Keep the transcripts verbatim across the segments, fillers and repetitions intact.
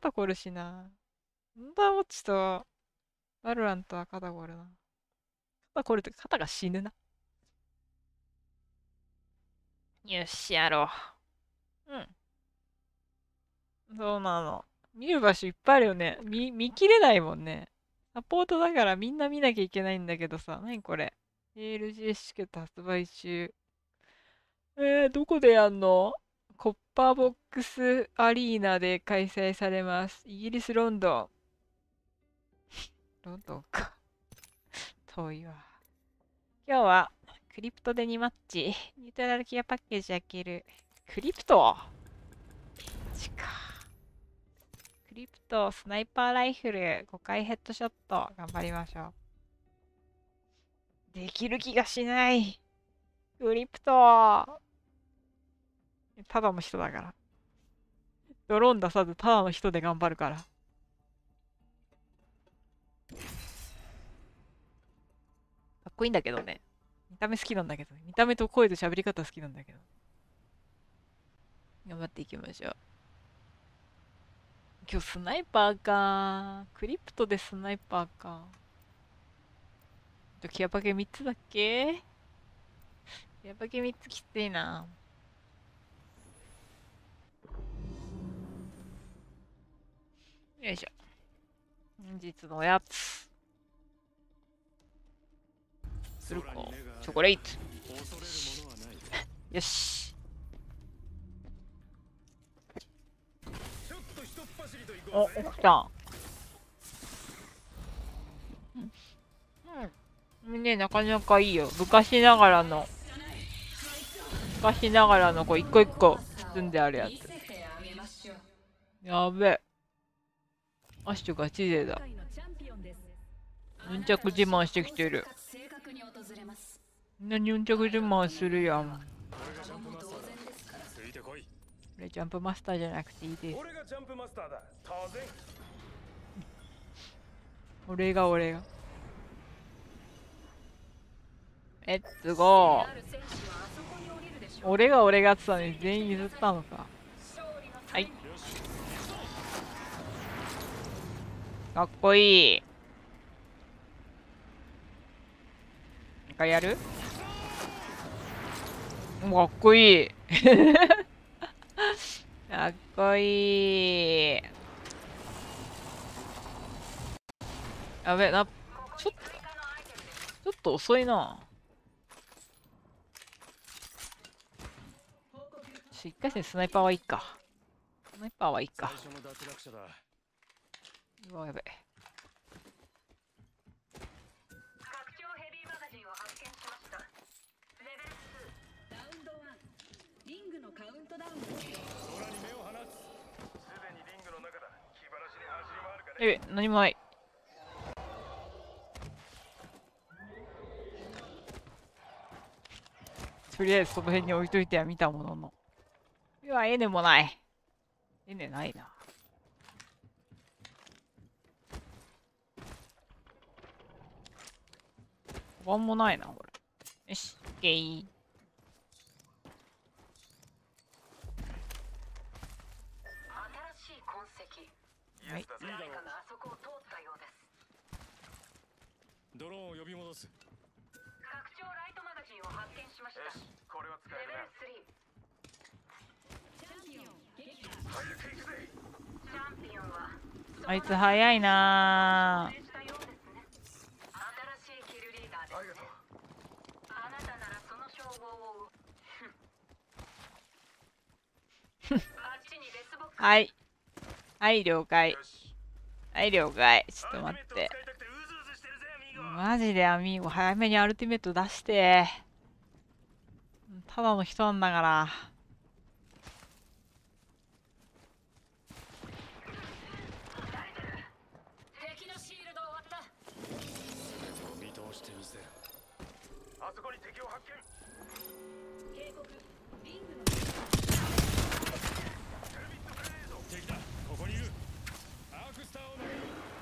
肩こるしな。モンダーウォッチとバルラントは肩こるな。肩こると肩が死ぬな。よし、やろう。うん。そうなの。見る場所いっぱいあるよね。見、見切れないもんね。サポートだからみんな見なきゃいけないんだけどさ。なにこれ。エーエルジー チケット発売中。えー、どこでやんの？コッパーボックスアリーナで開催されます。イギリス・ロンドン。ロンドンか。遠いわ。今日は、クリプトでにマッチ。ニュートラルケアパッケージ開ける。クリプトマジか。クリプト、スナイパーライフル、ごかいヘッドショット。頑張りましょう。できる気がしない。クリプト。ただの人だから。ドローン出さず、ただの人で頑張るから。かっこいいんだけどね。見た目好きなんだけど、見た目と声と喋り方好きなんだけど。頑張っていきましょう。今日スナイパーか。クリプトでスナイパーか。キアパケみっつだっけ？キアパケみっつきついな。よいしょ。本日のおやつ。するか。チョコレート。よし。お、来た。うん。ね、なかなかいいよ。昔ながらの。昔ながらの、こう、一個一個包んであるやつ。やべえ。アッシュガチ勢だ。ヌンチャク自慢してきてる。みんなヌンチャク自慢するやん。俺ジャンプマスターじゃなくていいです。俺がジャンプマスターだ。当然。俺が俺が。レッツゴー。俺が俺がって言ったのに全員譲ったのか。はい。かっこいい。なんかやる？かっこいい。かっこいい。やべ、な、ちょっと、ちょっと遅いな。一回戦スナイパーはいいか。スナイパーはいいか。うわ、やべ。え、何もない。とりあえずその辺に置いといては見たものの。いや、エネもない。エネないな。カバンもないな、これ。よし、オッケー。はい。 ドローンを呼び戻す。拡張ライトマガジンを発見しました。よし、これは使えるな。 あいつ早いなぁ。はい。はい、了解。はい、了解。ちょっと待って。マジでアミーゴ、早めにアルティメット出して。ただの人なんだから。 あそこに敵を発見。警告。リングの敵だ。ここにいる。アークスターを投げる。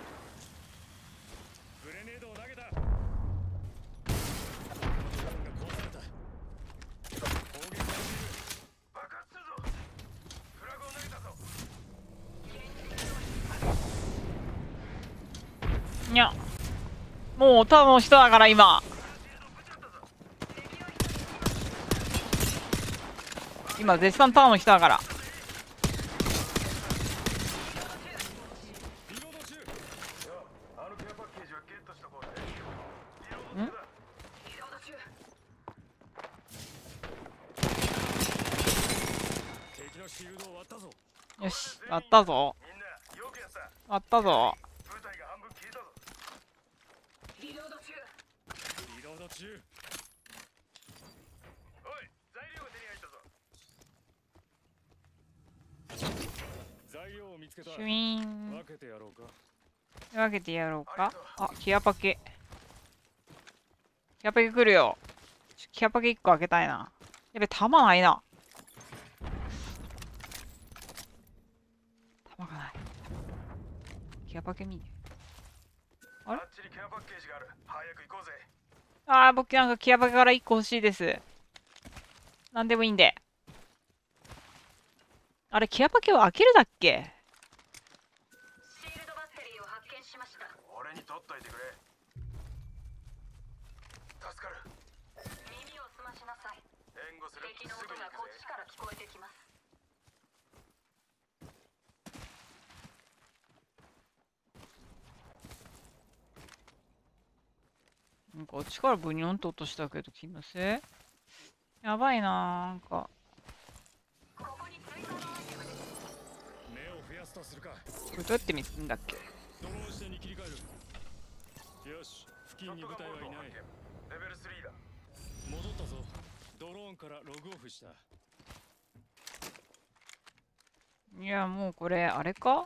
グレネードを投げた。壊された。攻撃されている。 にゃ。もうただの人だから今。今絶賛ただの人だから。ん？よし、割ったぞ。割ったぞ。シュイーン。分けてやろうか。分けてやろうか。あ、キアパケ。キアパケ来るよ。キアパケいっこ開けたいな。やべ、弾ないな。弾がない。キアパケ見ね。あれ？あー、僕なんかキアパケからいっこ欲しいです。なんでもいいんで。あれ、キアパケを開けるだっけ？ シールドバッテリーを発見しました。俺に取っといてくれ。助かる。耳を澄ましなさい。援護する。敵の音がこっちから聞こえてきます。 なんかこっちからブニョンと落としたけど気のせい？やばいな、なんか。 ここに追加のアイテムです。 目を増やすとするか。 これどうやって見つけんだっけ？ ドローン視点に切り替える。よし、付近に部隊はいない。レベルスリーだ。戻ったぞ。ドローンからログオフした。 いや、もうこれ、あれか？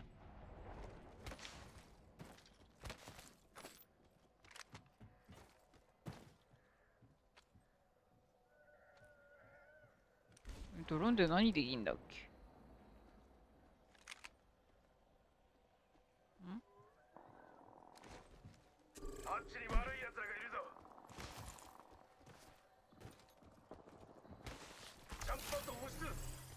ドローンで何でいいんだっけ？ん？ あっちに悪い奴らがいるぞ。ジャンプパッド放出。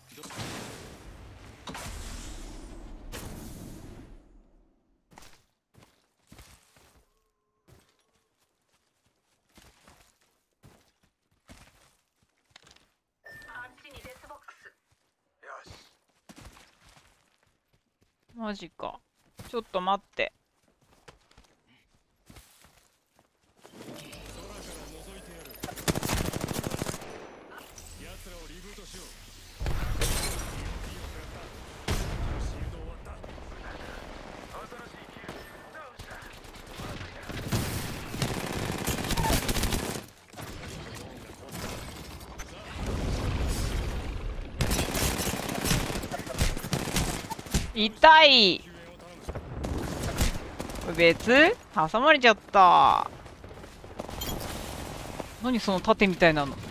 あっちにデスボックス。よし。 マジか。ちょっと待って。痛い。これ別？挟まれちゃった。何その盾みたいなの。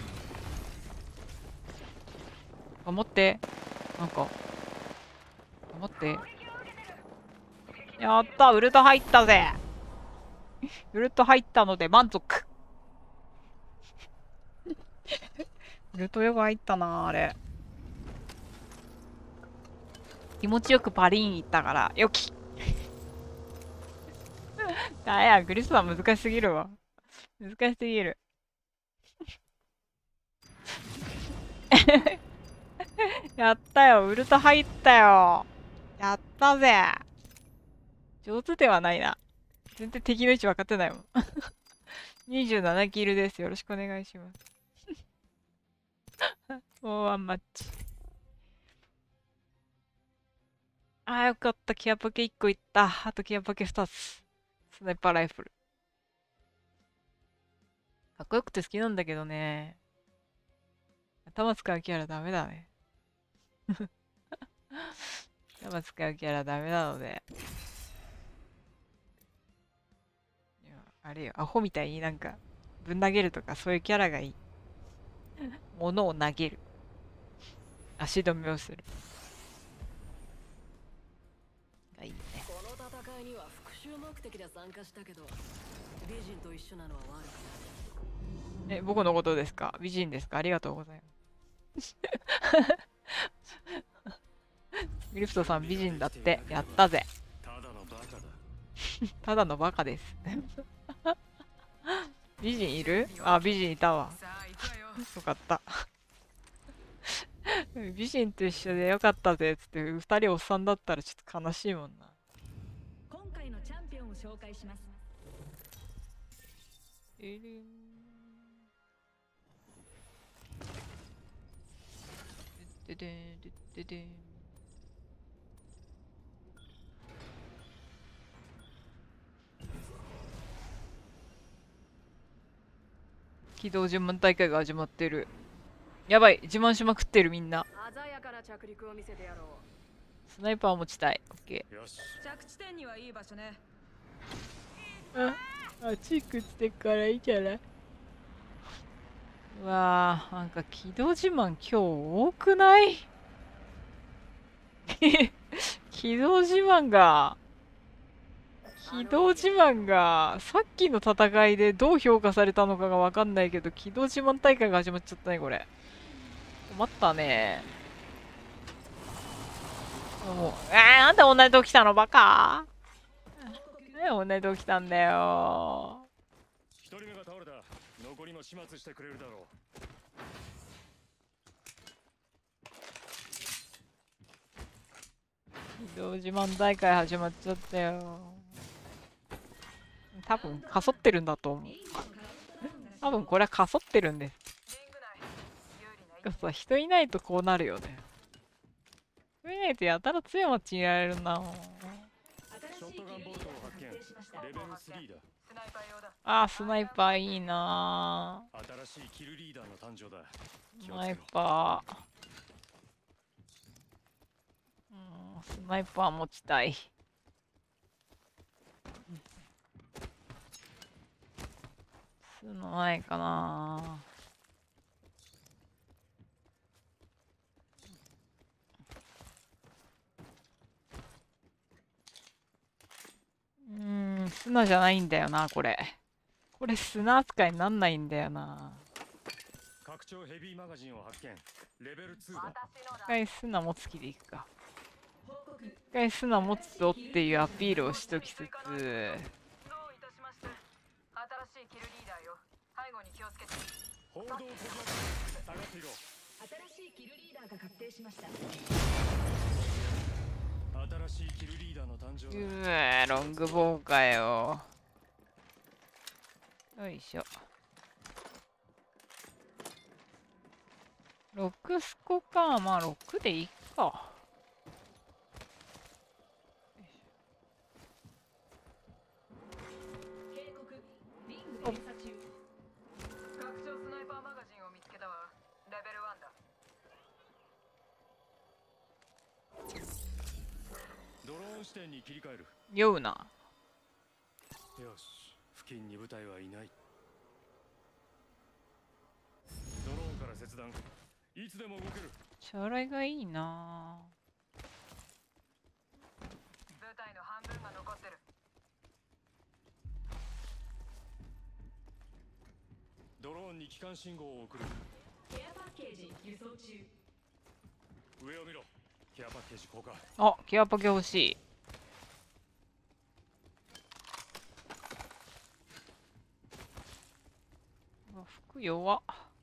頑張って。なんか。頑張って。やった、ウルト入ったぜ。ウルト入ったので満足。ウルトよく入ったな、あれ。気持ちよくパリン行ったから、よき。あや、グリスは難しすぎるわ。難しすぎる。やったよ、ウルト入ったよ。やったぜ。上手ではないな。全然敵の位置分かってないもん。にじゅうななキルです。よろしくお願いします。もうワンマッチ。あーよかった。キアパケいっこいった。あとキアパケふたつ。スナイパーライフル。かっこよくて好きなんだけどね。頭使うキャラダメだね。頭使うキャラダメなので。いやあれよ、アホみたいになんか、ぶん投げるとかそういうキャラがいい。物を投げる。足止めをする。がいいね。 この戦いには復讐目的で参加したけど、美人と一緒なのは悪くない。 え、僕のことですか？美人ですか？ありがとうございます。グリフトさん美人だって。やったぜ。 ただのバカだ。 ただのバカです。美人いる？あ、美人いたわ。よかった。美人と一緒でよかったぜっつって二人おっさんだったらちょっと悲しいもんな。 今回のチャンピオンを紹介します。 えるん。ででんでででん。起動尋問大会が始まってる。やばい、自慢しまくってるみんな。 鮮やかな着陸を見せてやろう。 スナイパー持ちたい。オッケよし。 着地点にはいい場所ね。 ー。あ、あ、チークってからいいじゃない。うわー、なんか起動自慢今日多くない？起動自慢が、起動自慢が、さっきの戦いでどう評価されたのかがわかんないけど、起動自慢大会が始まっちゃったね、これ。困ったね。もう、えー、なんで同じと来たのバカ？なんで同じと来たんだよ。 一人目が倒れた。残りも始末してくれるだろ起動自慢大会始まっちゃったよ。多分、かそってるんだと思う。多分、これはかそってるんです。さ、人いないとこうなるよね。人いないとやたら強いマッチにやられるな。 う。ショットガンボルトを発見。レベルスリーだ。 あー、スナイパーいいな新しいキルリーダーの誕生だ。 ー。スナイパー。うん、スナイパー持ちたい。すのないかな。うーん、砂じゃないんだよな、これ。これ砂扱いになんないんだよな。 拡張ヘビーマガジンを発見。レベルツーだ。 一回砂持つ気でいくか。一回砂持つぞっていうアピールをしときつつ。 どういたしまして。新しいキルリーダーよ。背後に気をつけて。 報道を取り上げ下がっていろ。 新しいキルリーダーが確定しました。 新しいキルリーダーの誕生だ。 うわー、ロングボウかよ。よいしょ。ろくスコか。まあろくでいいか。 警告、リング閉鎖中。 拡張スナイパーマガジンを見つけたわ。レベルワンだ。 ドローン視点に切り替える。 酔うな。 よし。付近に部隊はいない。ドローンから切断。いつでも動ける。 将来がいいな。 部隊の半分が残ってる。 ドローンに機関信号を送る。 ケアパッケージ輸送中。 上を見ろ。ケアパッケージ交換。 あ、ケアパケ欲しい。うわ、服弱っ。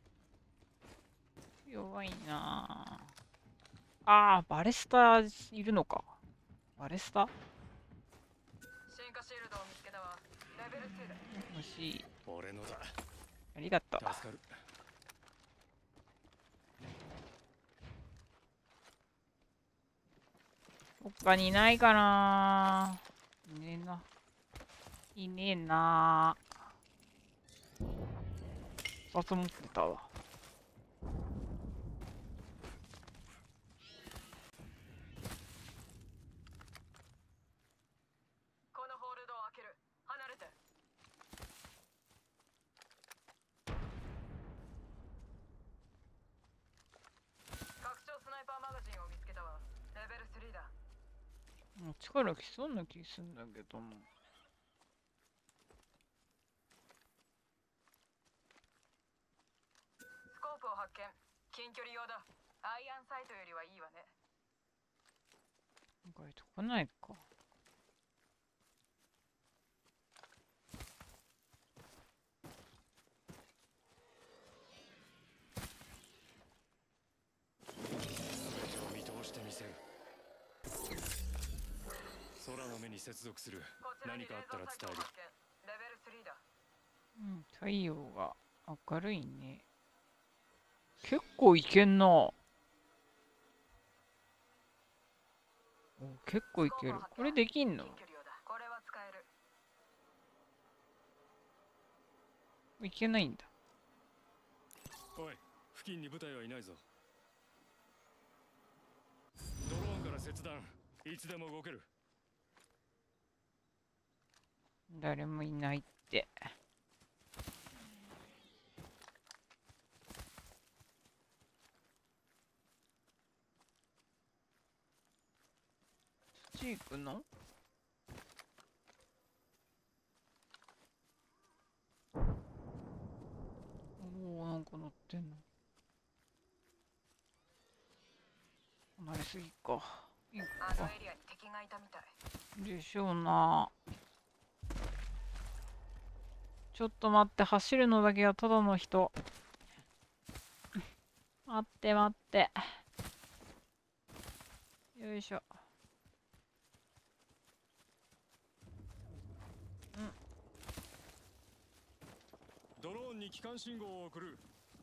弱いなあ。あー、バレスタいるのか。バレスタ進化シールドを見つけたわ。レベルツーだ。 欲しい。 俺のだ。 ありがとう。 助かる。 他にいないかないねえな。いねえな。二つ持ってたわ。 このホールドを開ける。離れて。拡張スナイパーマガジンを見つけたわ。レベルスリーだ。 もう力きそうな気すんだけども。 スコープを発見。近距離用だ。アイアンサイトよりはいいわね。 意外と来ないか。 目に接続する。 こちらに何かあったら伝える。 レベルスリーだ。 うん、太陽が明るいね。結構いけんな。お、結構いける。これできんの？ 近距離用だ。これは使える。 いけないんだ。 おい、付近に部隊はいないぞ。ドローンから切断。いつでも動ける。 誰もいないって。土行くの？おお、なんか乗ってんの。離れすぎか。行くか。 あのエリアに敵がいたみたい。 でしょうな。ちょっと待って、走るのだけはただの人。待って待って。よいしょ。 ドローンに機関信号を送る。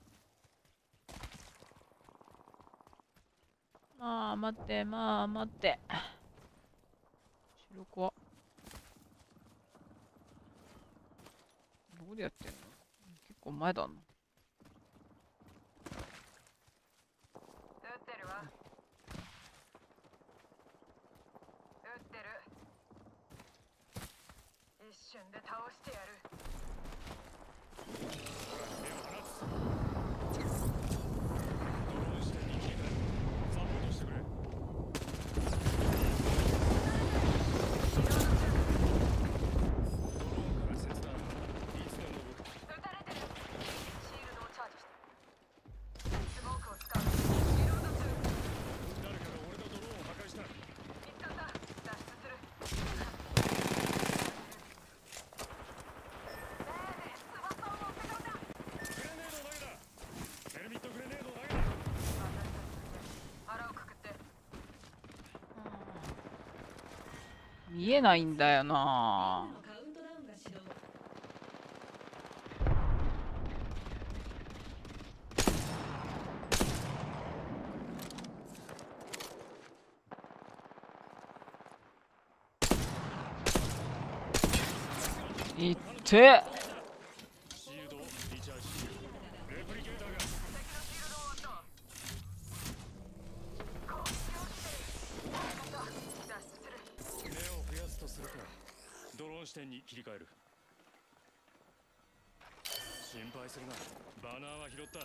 まあ待って、まあ待って。白子はどこでやってんの？結構前だな。 撃ってるわ。撃ってる。一瞬で倒してやる。 目を放つ。ドローン視点に切り替える。サポートしてくれ。ドローンから切断。いつでも動く。 撃たれてる。シールドをチャージした。スモークを使う。リロード中。 誰かが俺のドローンを破壊した。 見つかった。脱出する。翼を持って飛んだ。 グレネードを投げた。テルミットグレネードを投げた。 腹をくくって。 見えないんだよな。 カウントダウンが始動。 いってシールドをリチャージしレプリケーターが。 敵のシールドを割った。こうしてる。脱出する。 目を増やすとするか。ドローン視点に切り替える。心配するな。バナーは拾った。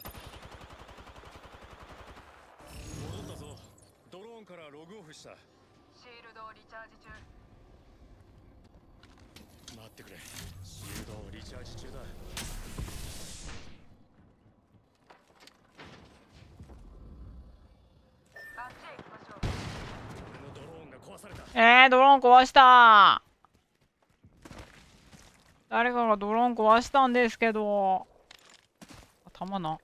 戻ったぞ。ドローンからログオフした。 シールドをリチャージ中。 待ってくれ。シールドをリチャージ中だ。 あっちへ行きましょう。 俺のドローンが壊された。 えー、ドローン壊した。誰かがドローン壊したんですけど。頭な。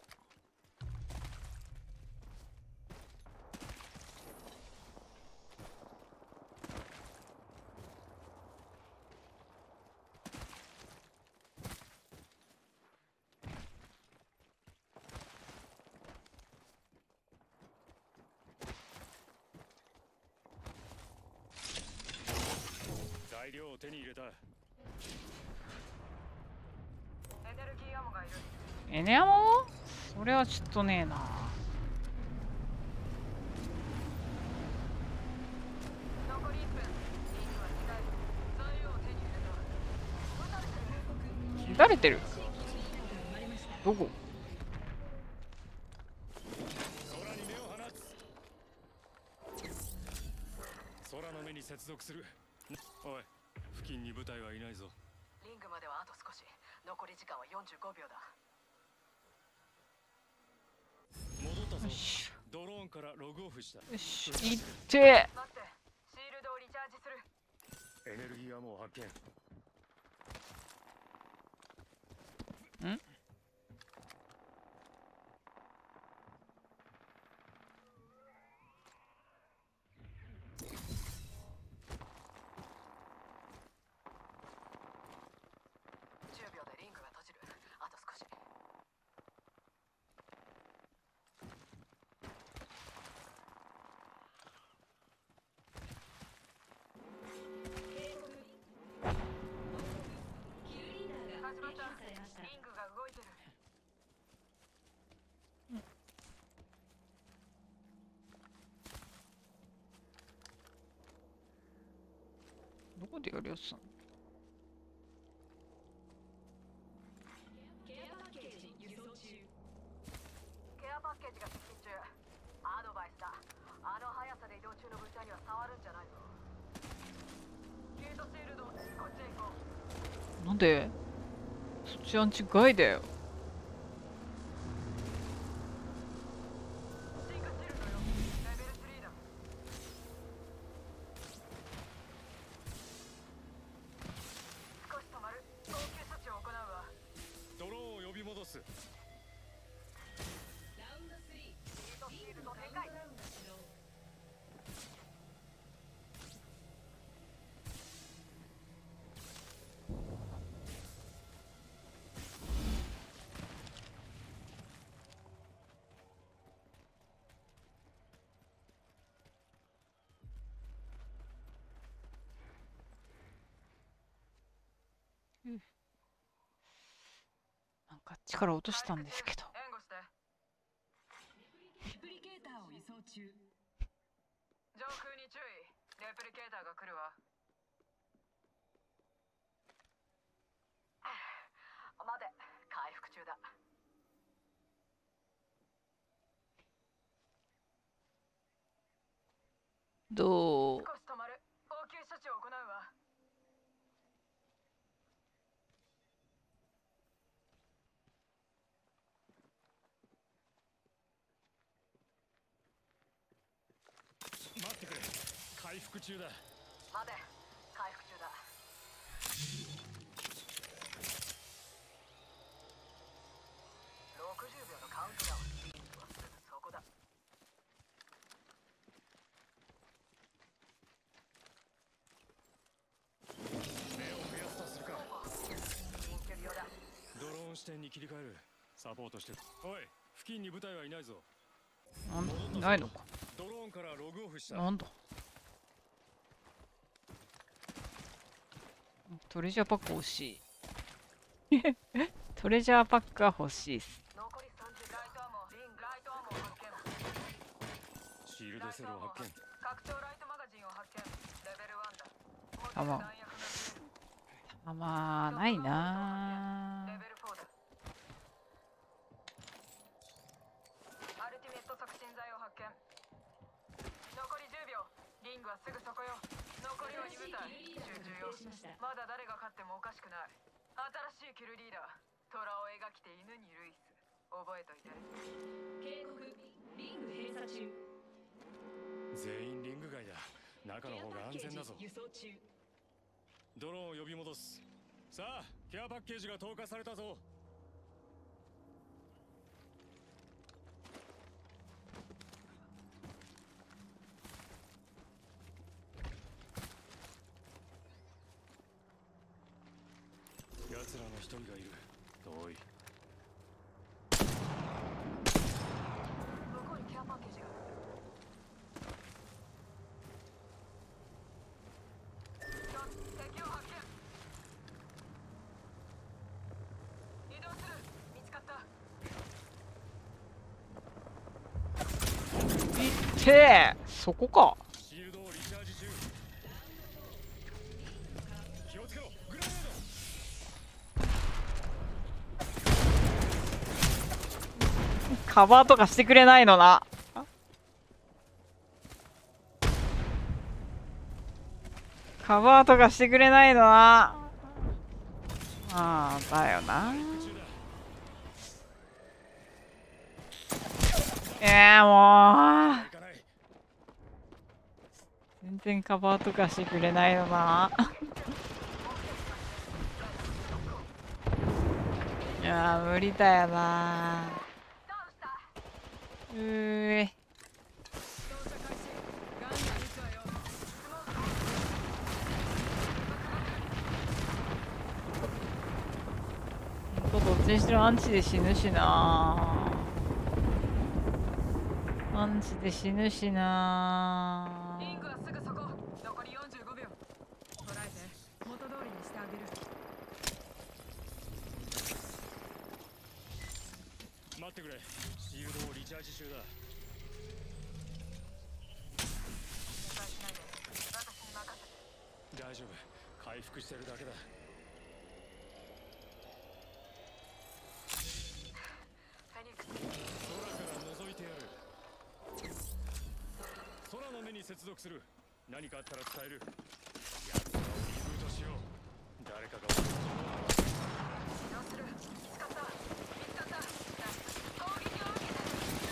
材料を手に入れた。 エネルギーアモがいる。 エネアモ？それはちょっとねえな。 残りいっぷん。リングは近い。材料を手に入れた。撃たれてる。 撃たれてる。どこ？ 空に目を放つ。空の目に接続する。おい、付近に部隊はいないぞ。 リングまではあと少し。残り時間はよんじゅうごびょうだ。 戻ったぞよ。しドローンからログオフした。 よし、いって。 待って。シールドをリチャージする。 エネルギーアモを発見。 ん？ どこでやるやつなの？ ケアパッケージが接近中。アドバイスだ。あの速さで移動中の物体には触るんじゃないぞ。ヒートシールド、こっちへ行こう。 なんで？そっちアンチ外だよ。 シンクシールドよ。レベルスリーだ。少し止まる。応急処置を行うわ。 ドローンを呼び戻す。 ヒートシールド展開。 なんか力落としたんですけど。 援護して。 レプリケーターを移送中。 上空に注意。レプリケーターが来るわ。待て、回復中だ。 どう？ 少し止まる。応急処置を行うわ。 待ってくれ。回復中だ。 待て、回復中だ。ろくじゅうびょうのカウントダウン。すぐそこだ。 目を増やすとするか。 近距離用だ。 ドローン視点に切り替える。サポートして。おい、付近に部隊はいないぞ。 なんだ、いないのか。 ドローンからログオフした。 なんだ。トレジャーパック欲しい。トレジャーパックは欲しいっす。 残りさんじゅう。ライトアモ、リン、ライトアモを発見。 シールドセルを発見。 拡張ライトマガジンを発見。レベルワンだ。 あまあ弾薬が切れる。 あ、まあ、ないなレベルフォーだ。アルティメット促進剤を発見。残りじゅうびょう。リングはすぐそこよ。残りはに部隊。集中よ。まだ誰が勝ってもおかしくない。新しいキルリーダー。虎を描きて犬にルイス。覚えといて。 警告、リング閉鎖中。 全員リング外だ。中の方が安全だぞ。 輸送中。 ドローンを呼び戻す。さあ、ケアパッケージが投下されたぞ。奴らの一人がいる。遠い。 向こうにケアパッケージがある。敵を発見。移動する。見つかった。 いってー、そこか。 シールドをリチャージ中。気をつけろ。グラネード。 カバーとかしてくれないのな。カバーとかしてくれないのな。ああ、だよな。えー、もう。全然カバーとかしてくれないのな。いやー、無理だよな。うーい。どっちにしろアンチで死ぬしな。アンチで死ぬしな。 リングはすぐそこ。残りよんじゅうごびょう。捉えて元通りにしてあげる。 待ってくれ。シールドをリチャージ中だ。 心配しないで。私に任せて。 大丈夫、回復してるだけだ。 フェニックス、 空から覗いてやる。空の目に接続する。何かあったら伝える。やつらをリブートしよう。誰かが落とすと思う。 移動する。見つかった。見つかった。攻撃を受けて。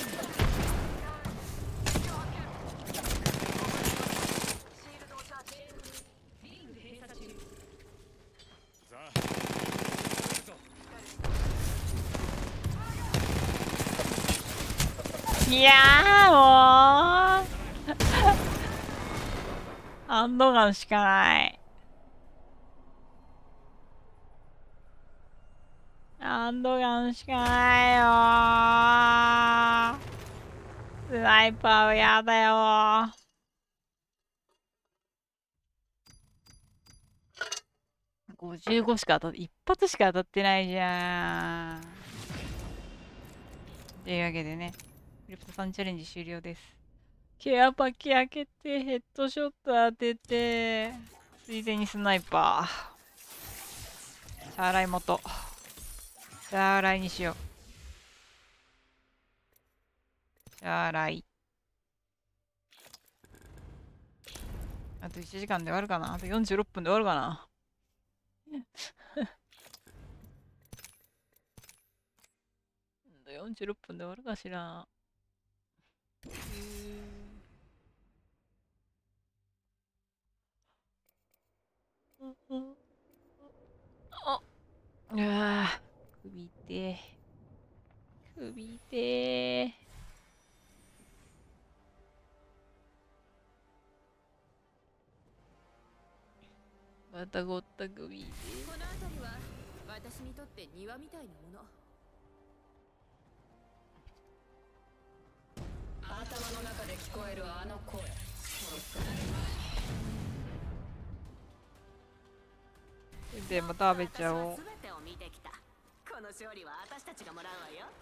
敵を発見。シールドをチャージ。 リング閉鎖中。 さあ、来るぞ。 いやーもうハンドガンしかない。ハンドガンしかないよー。スナイパーはやだよー。ごじゅうごしか当たって、一発しか当たってないじゃん。というわけでね、フリップさんチャレンジ終了です。ケアパキ開けて、ヘッドショット当てて、ついでにスナイパー。チャーライ元。チャーライにしよう。チャーライ。あといちじかんで終わるかな。あとよんじゅうろっぷんで終わるかな。よんじゅうろっぷんで終わるかしら。あ、うわぁ、首痛え。首痛え。またごった首痛え。 この辺りは私にとって庭みたいなもの。頭の中で聞こえるあの声。 でも食べちゃおう。 全てを見てきた。この勝利は私たちがもらうわよ。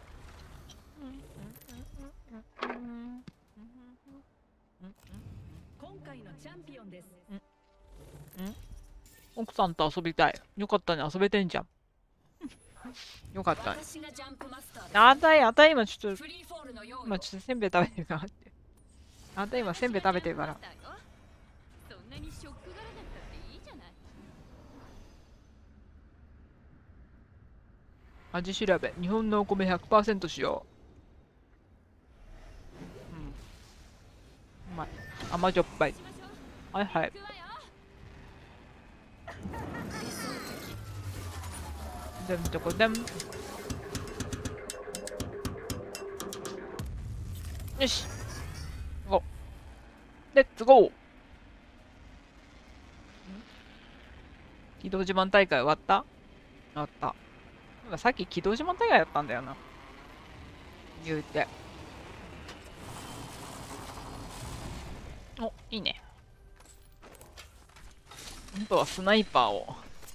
今回のチャンピオンです。 ん？奥さんと遊びたい。よかったね、遊べてんじゃん。よかったね。あたい、あたい今ちょっと、今ちょっとせんべい食べてるからって。あたい今せんべい食べてるから。 そんなにショック柄だったっていいじゃない。 味調べ、日本のお米 ひゃくパーセント 使用。うん。うまい。甘じょっぱい。はいはい。でんとこでん。よし。ゴー。レッツゴー。機動自慢大会終わった？終わった。今さっき機動自慢大会やったんだよな。言うて。お、いいね。本当はスナイパーを。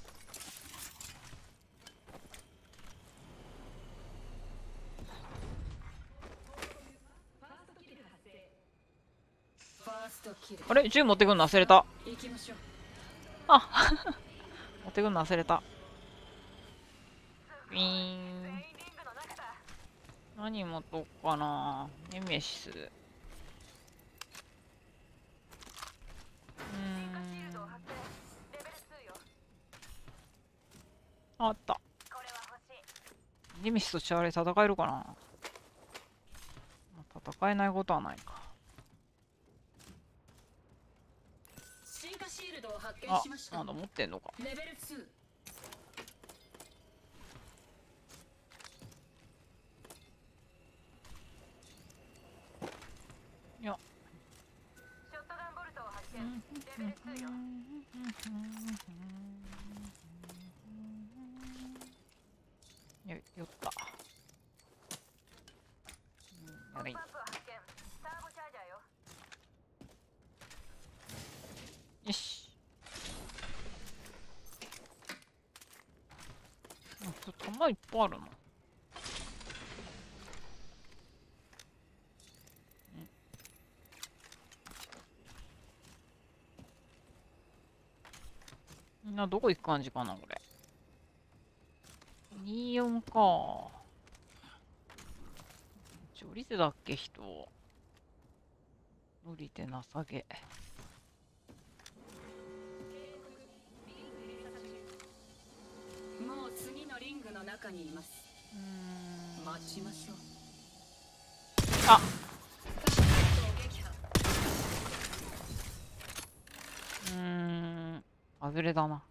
あれ銃持ってくんの忘れた。あ持ってくんの忘れた。ウィーン。何持とっかな。ネメシス。うーん。あった。ネメシスとチャーレー戦えるかな。戦えないことはないか。あ、まだ持ってんのか。 レベルツいや。 ショットガンボルトを発見。レベルツーよ。 よ、よった。うん、やれ。 パンプを発見。ターボチャージャーよ。 よし。弾いっぱいあるな。 みんなどこ行く感じかな、これ。にじゅうよんか。ちょ、降りてたっけ、人。降りて情け。 もう次のリングの中にいます。 うーん。 待ちましょう。 あうーん。外れだな。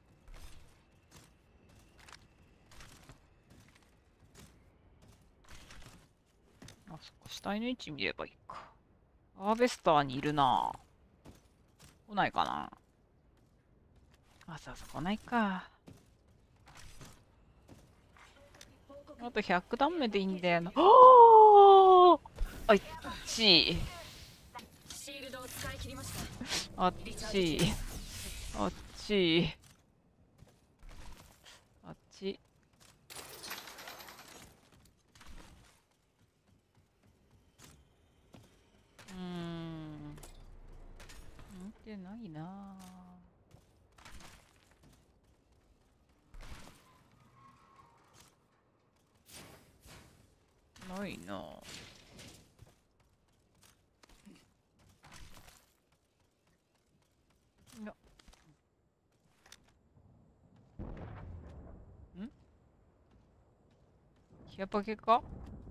あ、そっか。死体の位置見ればいいか。ハーベスターにいるな。来ないかな。あ、さあ、来ないか。あとひゃく段目でいいんだよな。はあ、あっち。 シールドを使い切りました。 あっち。あっち。あっち。うーん。見てないなぁ。ないなぁ。いや。んキアパケか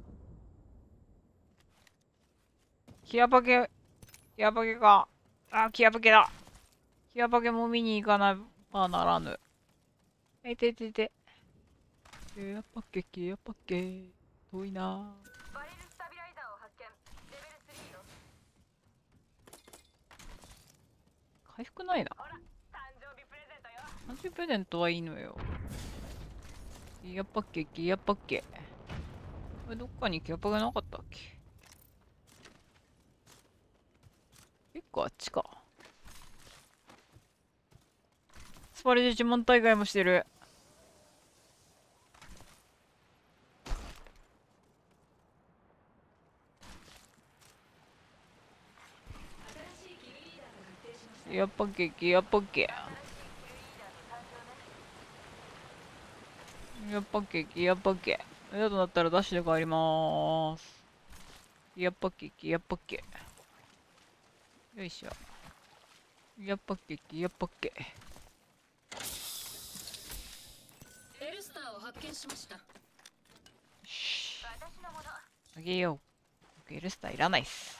キアパケ、キアパケか。あ、キアパケだ。キアパケも見に行かなばならぬ。えいていていて。キアパケ、キアパケ。遠いなバレルスタビライザーを発見。レベルスリーよ。 回復ないな。 ほら、誕生日プレゼントよ。 誕生日プレゼントはいいのよ。キアパケ、キアパケ。これどっかにキアパケなかったっけ？結構あっちか。スパルで呪文大会もしてる。キアパケ、キアパケ。キアパケ、キアパケ。やとなったらダッシュで帰りまーす。キアパケ、キアパケ。よいしょ。キアパケ、キアパケ。 エルスターを発見しました。 し私のもの。 あげよう。エルスターいらないっす。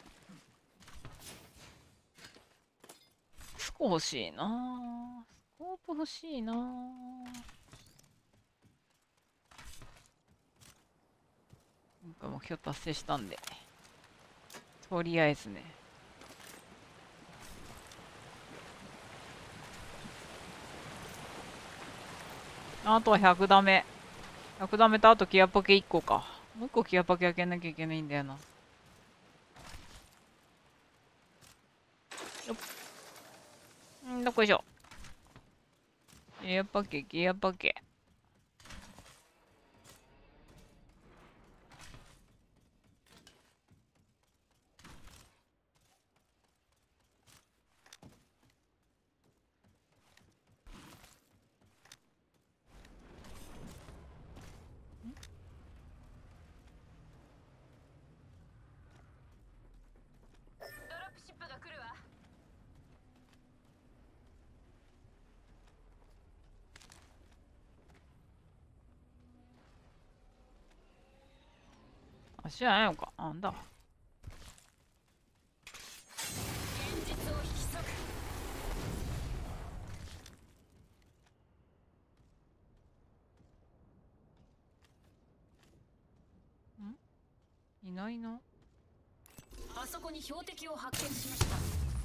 スコ欲しいなぁ。スコープ欲しいなぁ。今回目標達成したんで。とりあえずね。あとはひゃくダメ。ひゃくダメとあとキアパケいっこか。もういっこキアパケ開けなきゃいけないんだよな。よっ。んどこいしょ。キアパケ、キアパケ。 ドロップシップが来るわ。 あ、知らないのか。あんだ。 現実を引き裂く。 いないな。 あそこに標的を発見しました。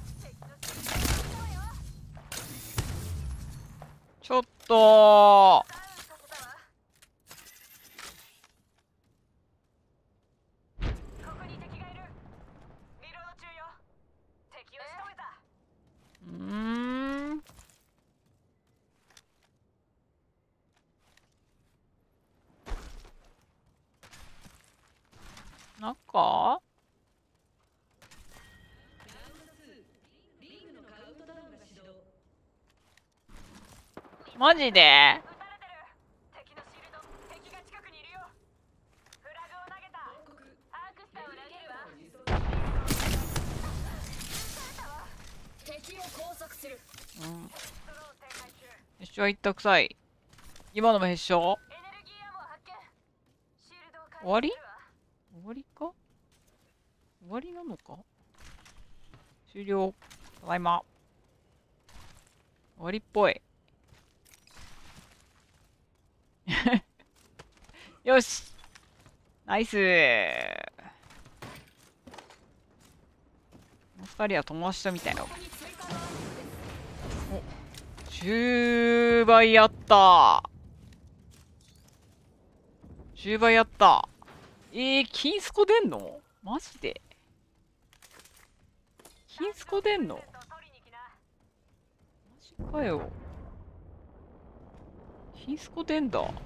ちょっとダウンさせたわ。ここに敵がいる。リロード中よ。敵を仕留めた。 うーん。中マジで？ 撃たれてる。敵のシールド、敵が近くにいるよ。フラグを投げた。アークスターを投げるわ。 敵を拘束する。 うん。 ドローン展開中。 一生一択さい。今のも必勝？ エネルギーアモ発見。シールドを終わり？ 開始するわ。 終わりか？終わりなのか？終了。ただいま。終わりっぽい。よし、ナイスー。この二人は友達とみたいな。お、じゅうばいやった。じゅうばいやった。えー、金スコ出んの？マジで金スコ出んの？マジかよ。金スコ出んだ。 進化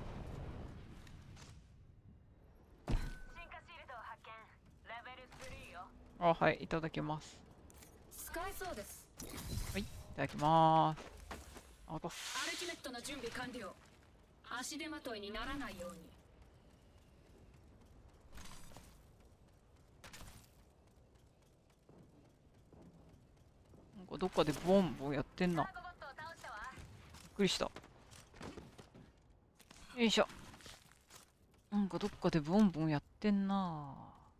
シールドを発見。レベルスリーよ。 あ、はい、いただきます。 使えそうです。 はい、いただきます。あ、渡アす。 ルティメットの準備完了。足手まといにならないように。 なんかどっかでボンボンやってんな。びっロボットを倒したわ。 くりした。よいしょ。なんかどっかでボンボンやってんな。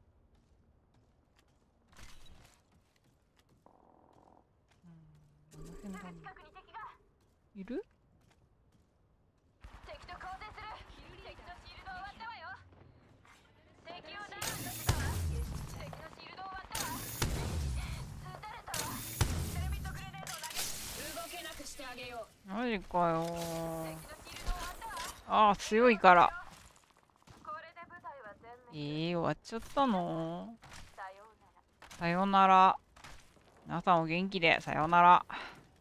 うん、この辺だな。 近くに敵が。 いる？ 敵と交戦する。敵のシールド終わったわよ。敵をダウンさせたわ。敵のシールド終わったわ。撃たれたわ。テレミットグレネードを投げ。 動けなくしてあげよう。 マジかよ敵のシールド終わったわ。 ー。あー、強いから。 これで部隊は全え滅。 ー、終わっちゃったの？ さようなら。 さよなら。皆さんお元気で、さよなら。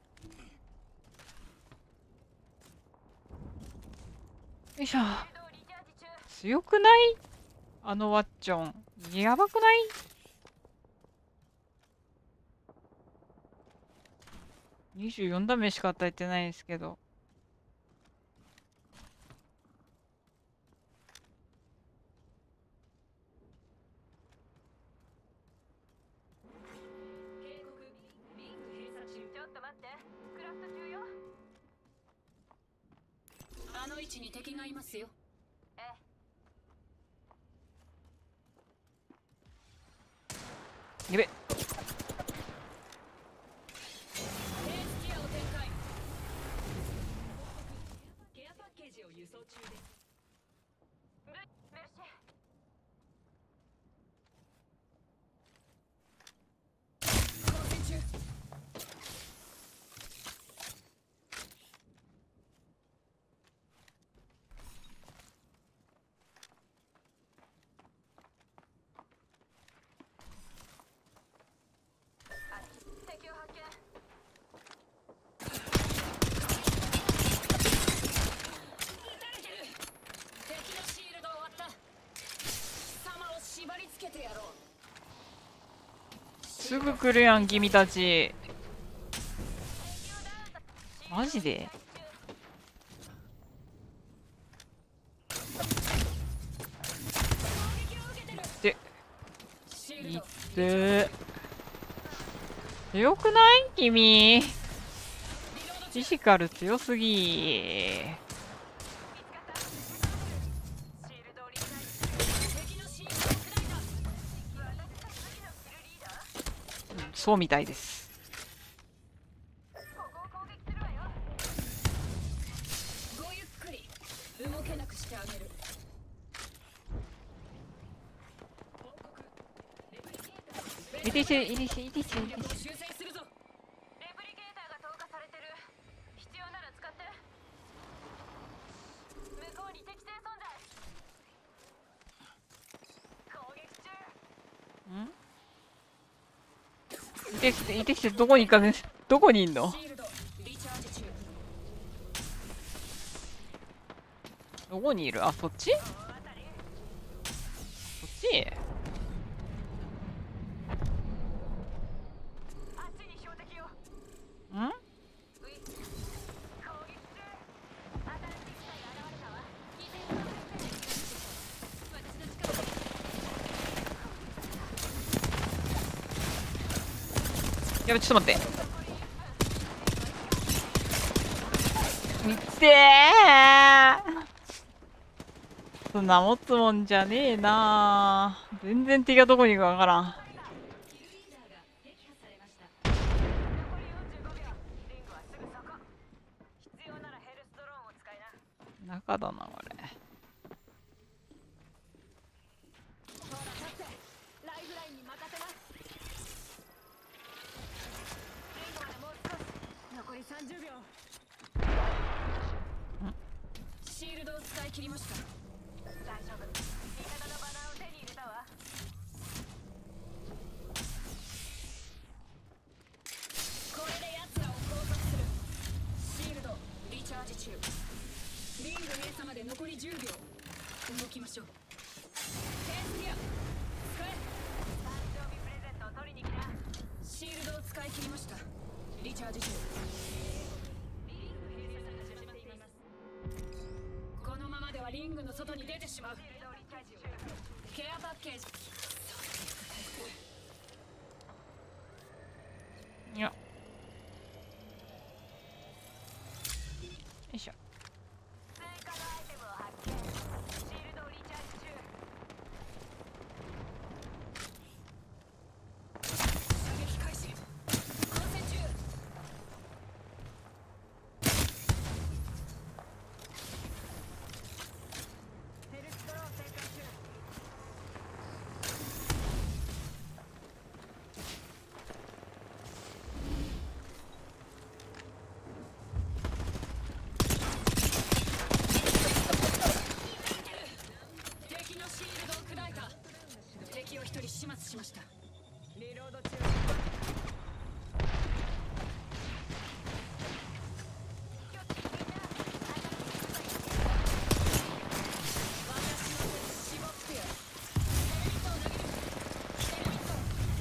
よいしょ。 シールドをリチャージ中。 強くない？あのワッチョン。やばくない？にじゅうよんダメしか与えてないんですけど。 ちょっと待って。クラフト中よ。 あの位置に敵がいますよ。 ええ。 やべ。 ペースケアを展開。ケアパッケージを輸送中です。 メルシー。 交戦中。 敵を発見。 敵のシールド終わった。貴様を縛り付けてやろう。 すぐ来るやん、君たち。マジで？で、いってー。強くない君？フィジカル強すぎー。 シールドをリチャージする。 敵のシールドを砕いた。 私たちの次のキルリーダー。 そうみたいです。 ここを攻撃するわよ。 ごゆっくり。動けなくしてあげる。報告。レプリケーター。 いてて、いてて、いてて、いてて。 力を修正するぞ。 レプリケーターが投下されてる。必要なら使って。向こうに敵性存在。攻撃中。 ん？いてきて、いてきて、どこに行かね、どこにいんの？ シールドリチャージ中。 どこにいる？あ、そっち？そっち？ あっちに標的を。 ん？ うい。攻撃中。 やべ、ちょっと待って。みってー。そんな持つもんじゃねえな。全然敵がどこに行くかわからん。中だな、これ。 残りさんじゅうびょう。シールドを使い切りました。 大丈夫。味方のバナーを手に入れたわ。 これで奴らを拘束する。シールドリチャージ中。リング閉鎖まで残りじゅうびょう。動きましょう。テンスギア使え。 誕生日プレゼントを取りに来な。 シールドを使い切りました。リチャージ中。このままではリングの外に出てしまう。ケアパッケージ。 いや。よいしょ。 追加のアイテムを発見。シールドをリチャージ中。 射撃開始。混戦中。 ヘルスドローン展開中。 敵のシールドを砕いた。敵を一人始末しました。 リロード中。 絞ってよ。テレビ塔を投げる。テレビ塔。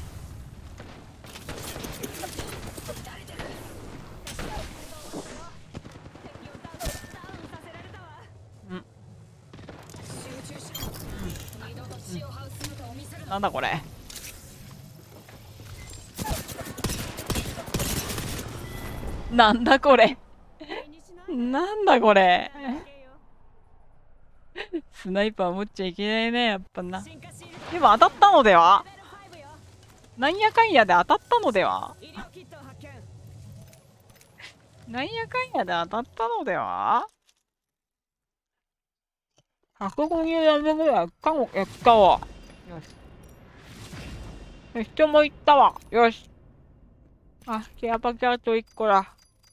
誰だ。 敵をダウンダウンさせられたわ。 集中しろ。二度と血を這う姿を見せるな。 なんだこれ。なんだこれ。なんだこれ。スナイパー持っちゃいけないね、やっぱな。 進化シールドでも当たったのでは？ レベルごよ。 なんやかんやで当たったのでは？ 医療キットを発見。 なんやかんやで当たったのでは？ ひゃくごじゅうダメぐらいかも、やったわ。よし。人もいったわ。よし。あ、ケアパケあといっこだ。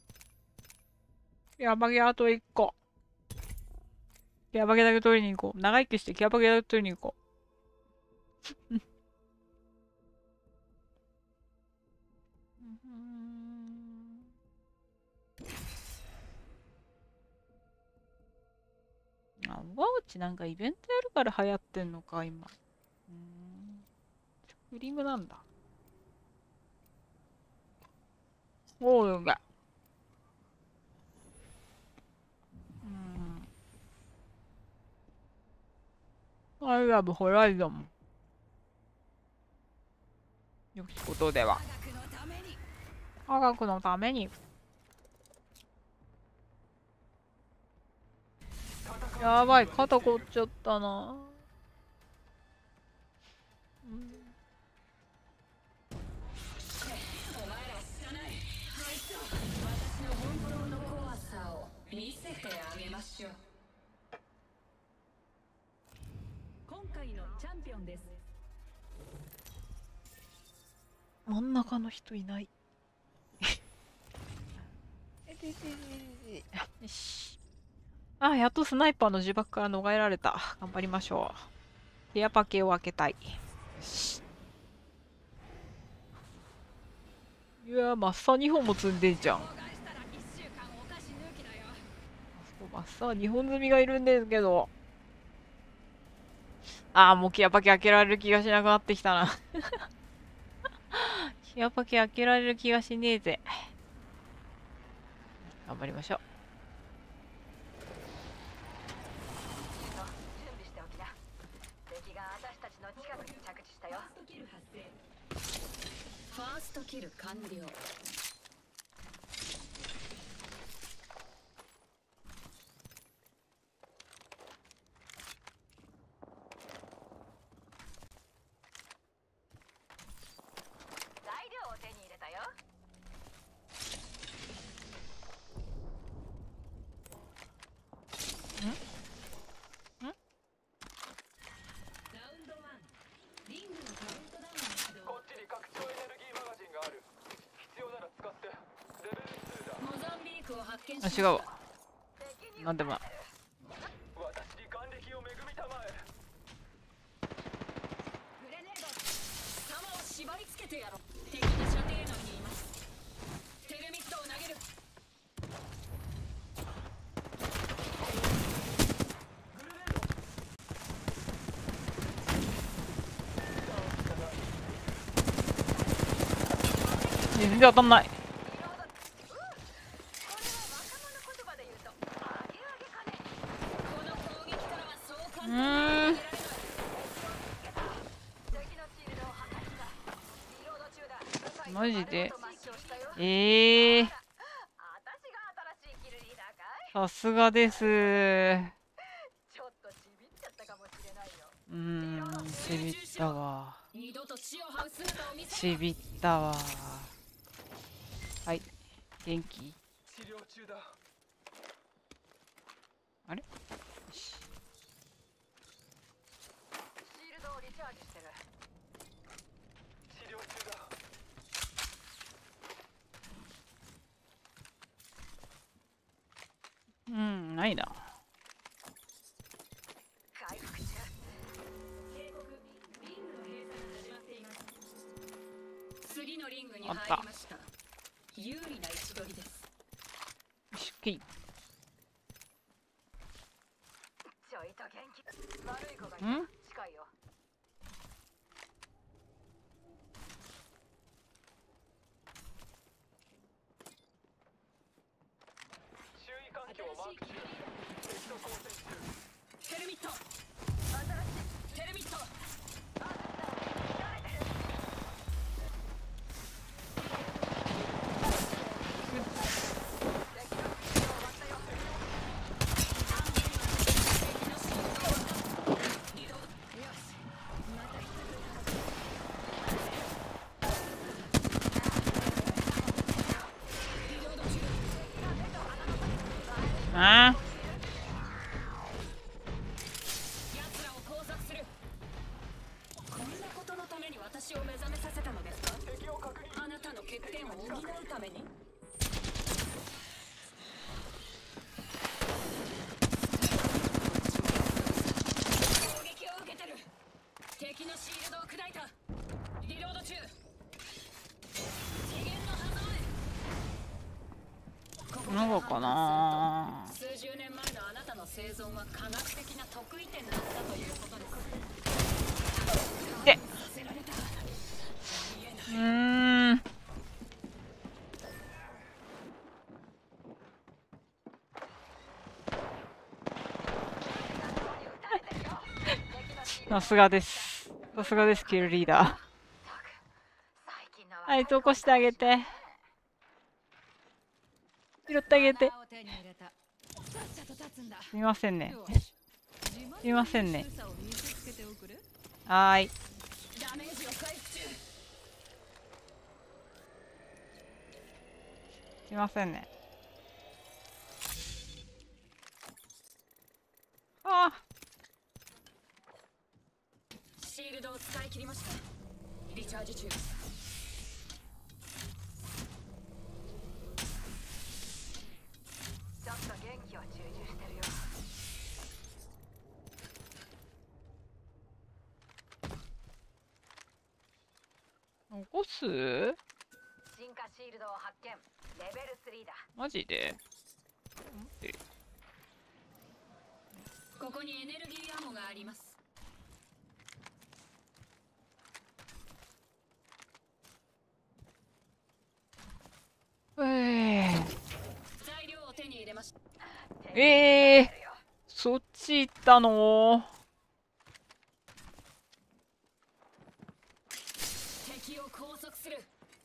ケアパケあといっこ。ケアパケだけ取りに行こう。長生きしてケアパケだけ取りに行こう。あ、ワウチなんかイベントやるから流行ってんのか、今。うーん。フリムなんだ。おうが。うん。アイラブホライゾン。よきことでは。 科学のために。 科学のために。やばい、肩凝っちゃったな。うん、 お前らは知らない。あいつは私の本当の怖さを見せてあげましょう。今回のチャンピオンです。 真ん中の人いない。よし。あ、やっとスナイパーの呪縛から逃れられた。頑張りましょう。ケアパケを開けたい。よし。いやー、マッサーにほんも積んでんじゃん。マッサーにほん積みがいるんですけど。あー、もうケアパケ開けられる気がしなくなってきたな。ケアパケ開けられる気がしねえぜ。頑張りましょう。 準備しておきな。敵が私たちの近くに着地したよ。 ファァーストキル完了。 材料を手に入れたよ。 ラウンドワン、リングのカウントダウンが始動。 こっちに拡張エネルギーマガジンがある。必要なら使って。レベルツーだ。 モザンビークを発見しあ、 ました。 違うわ。なんでもない。 私に眼力を恵みたまえ。 グレネード、弾を縛り付けてやろう。敵の射程内にいます。テルミットを投げる。 全然当たんない。 これは若者言葉で言うとアゲアゲかね。 この攻撃からはそう簡単うにーん。 敵のシールドを破壊した。リロード中だ。 マジで丸ごと抹消したよ。 ええー、 私が新しいキルリーダーかい。 さすがです。 ちょっとちびっちゃったかもしれないよ。 うーん、ちびったわ。 二度と血を這う姿を見せちびったわ。はい、元気？ 治療中だ。 あれ？よし。 シールドをリチャージしてる。 治療中だ。 うん、ないな。 回復中。 警告、リングの閉鎖が始まっています。次のリングにあった入りました。有利な位置取りです。 よし、OK。 ちょいと元気。悪い子がいた。 ん？ 近いよ。 周囲環境をマーク中。敵と交戦中。 テルミット、 新しい。 テルミット。 あ奴らを工作する。こんなことのために私を目覚めさせたのですか？ 敵を確認。 あなたの欠点を補うために。攻撃を受けてる。敵のシールドを砕いた。リロード中。次元の狭間へ。ここー、なんかかな数十年前のあなたの生存は科学的な得意点だったということです。 で、 させられた。 うーん。さすがです。さすがです、キルリーダー。 最近のはい、投稿してあげて。拾ってあげて。 を手に入れた。さっさと立つんだ。 すみませんね。 よし。 すみませんね。 自慢の強さを見せつけておくれ。 はーい。 ダメージを回復中。 すいませんね。ああ。 シールドを使い切りました。リチャージ中。 ちょっと元気を注入してるよ。 残す？ 進化シールドを発見。レベルスリーだ。 マジで？待って。 ここにエネルギーアモがあります。 えー、 材料を手に入れました。 えー、そっち行ったの？ 敵を拘束する。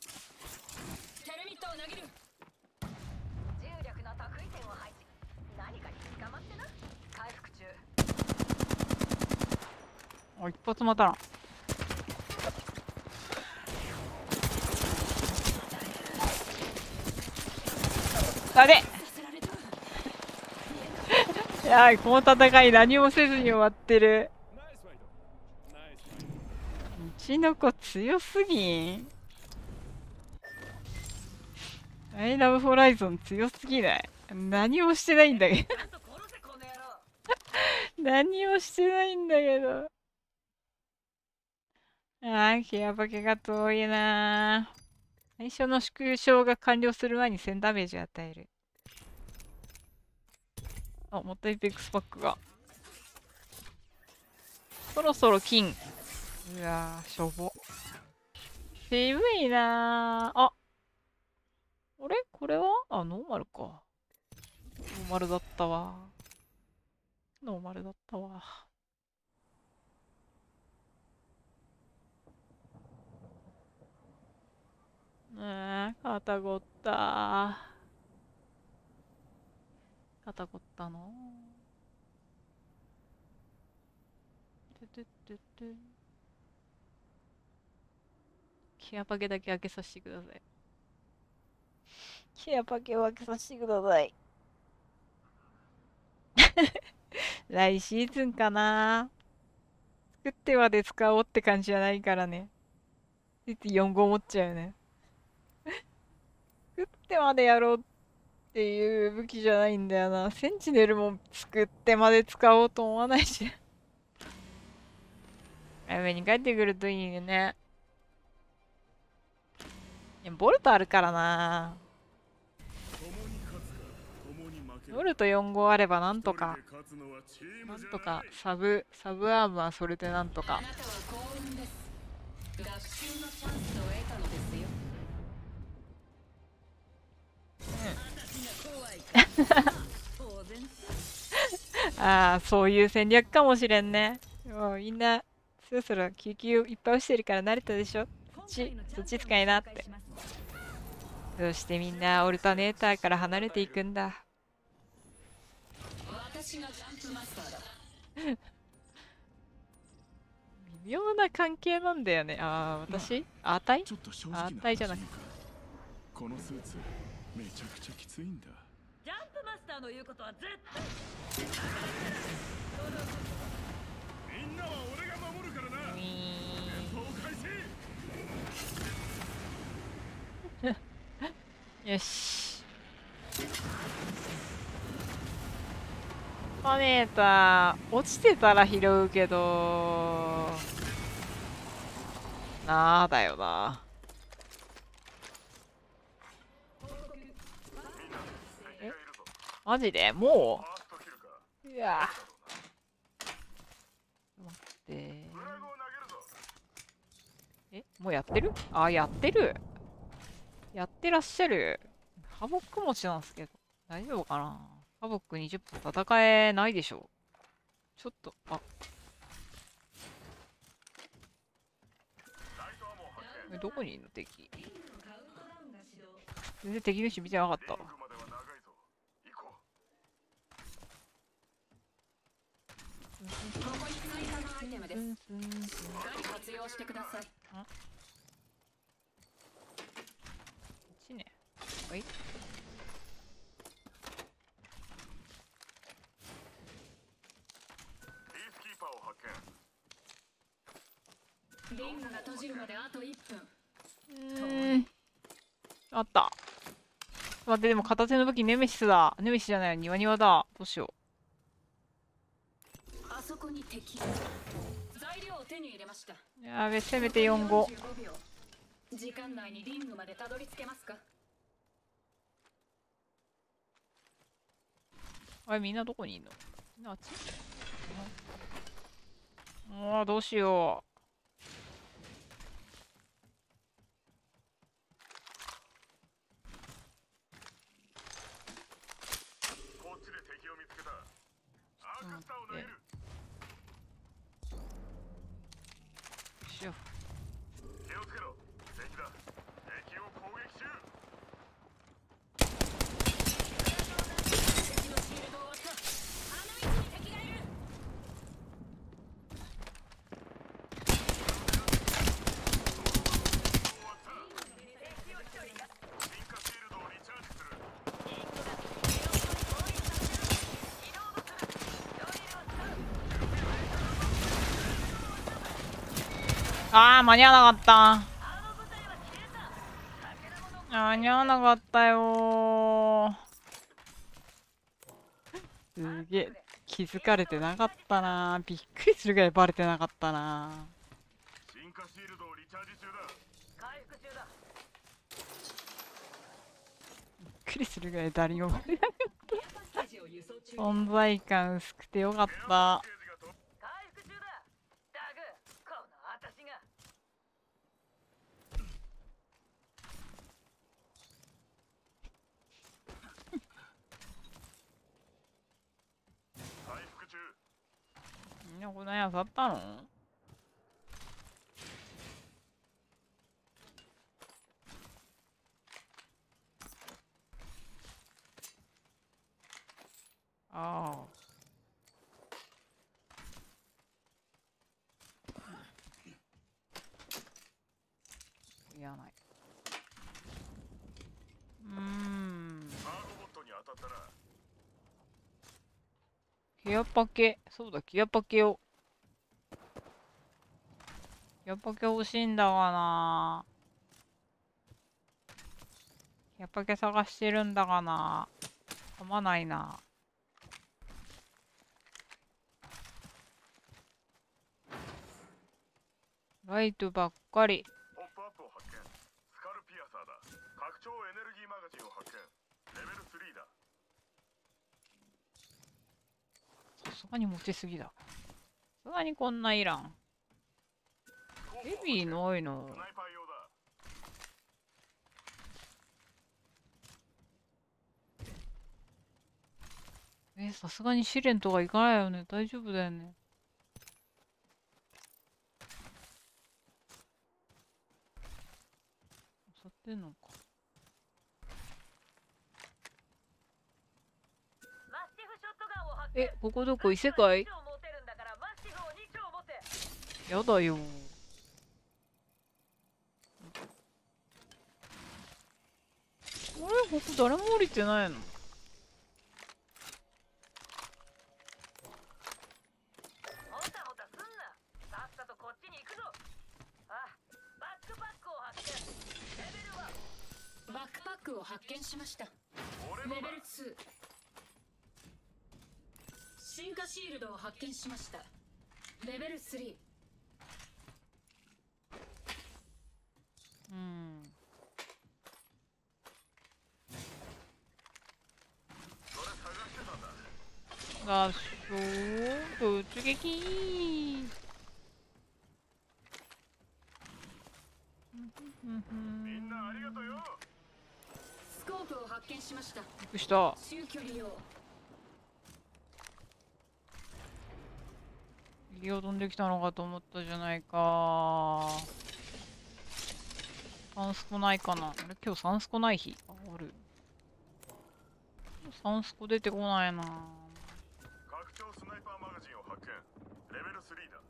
あ、一発またらん。あれいやー、この戦い何もせずに終わってる。 ナイスファイトナイスファイトうちの子強すぎん。アイラブホライゾン強すぎない？何もしてないんだけど何もしてないんだけど。ああ、ケアバケが遠いな。最初の縮小が完了する前にせんダメージを与える。あ、またエイペックスパックが。そろそろ金。うわー、しょぼ。渋いなー。あ、あれこれはあ、ノーマルか。ノーマルだったわ。ノーマルだったわ。ねえ、肩ごったー。肩ごったのトゥトゥトゥトゥ。ケアパケだけ開けさせてください。ケアパケを開けさせてください。来シーズンかな。作ってまで使おうって感じじゃないからね。ついついよん号持っちゃうよね。作ってまでやろうっていう武器じゃないんだよな。センチネルも作ってまで使おうと思わないし。早めに帰ってくるといいよね。いやボルトあるからな。ボルトよん号あればなんとか、なんとかサブ、サブアームはそれでなんとか。 あなたは幸運です。学習のチャンスを得たのですよ。 ああ、そういう戦略かもしれんね。もうみんな、そろそろ救急いっぱい落ちてるから慣れたでしょ。そっち、そっち使いなって。そしてみんなオルタネーターから離れていくんだ。 私がジャンプマスターだ。 微妙な関係なんだよね。ああ、私あーたいちょっと正あ直なーたいじゃなくて。 このスーツめちゃくちゃきついんだ。 ジャンプマスターの言うことは絶対。 みんなは俺が守るからな。 ウィ戦闘開始。 ーンよし。パネーター、落ちてたら拾うけど、なあだよな。えマジでもううわ待って。えもうやってるあ、やってる。やってらっしゃる。ハボック持ちなんですけど、大丈夫かな。ハボックにじゅっぷん戦えないでしょ。ちょっと、あ。え、どこにいるの敵。全然敵の位置見てなかったわ。 ここに追加のアイテムです。活用してください。 こっちね。はい。 リングが閉じるまであといっぷん。 うーん。あった。待って、でも片手の武器ネメシスだ。ネメシスじゃないよ、ニワニワだ。どうしよあそこに敵。材料を手に入れました。 う。やべ、せめてよん号。 よんじゅうごびょう。時間内にリングまでたどり着けますか。 あれ、みんなどこにいんの。みんなあっち。ああ、どうしよう。しよう。 気をつけろ。敵だ。敵を攻撃中。 敵のシールドを割った。あの位置に敵がいる。 あー、間に合わなかった。間に合わなかったよー。すげえ。気づかれてなかったな。びっくりするぐらいバレてなかったな。 進化シールドをリチャージ中だ。 回復中だ。 びっくりするぐらい誰にもバレなかった。存在感薄くてよかった。 回復中だ。ダグ、この私が。 回復中。 みんなこの辺当たったの？ああ。いらない。うーん。 カーゴボットに当たったな。 ギアパケ。そうだ、ギアパケを。ギアパケ欲しいんだがな。ギアパケ探してるんだがな。噛まないな。ライトばっかり。 ポップアップを発見。スカルピアサーだ。拡張エネルギーマガジンを発見。レベルスリーだ。 さすがに持ちすぎだ。さすがにこんないらん。ヘビーの多いの。 スナイパー用だ。 え、さすがに試練とかいかないよね。大丈夫だよね。襲ってんのか。 マスティフショットガンを発見。 え、ここどこ異世界？ に丁持てるんだからマスティフをに丁持て。 やだよ。あれ、ここ誰も降りてないの？ もたもたすんな。さっさとこっちに行くぞ。あ、バックパックを発見。レベルはバックパックを発見しました。レベルツー。進化シールドを発見しました。レベルスリー。 うん。 それ探してたんだ。 合唱突撃。 みんなありがとうよ。 スコープを発見しました。 びっくりした。 中距離用。 右を飛んできたのかと思ったじゃないか。サンスコないかな。あれ、今日サンスコない日ある。サンスコ出てこないな。 拡張スナイパーマガジンを発見。レベルスリーだ。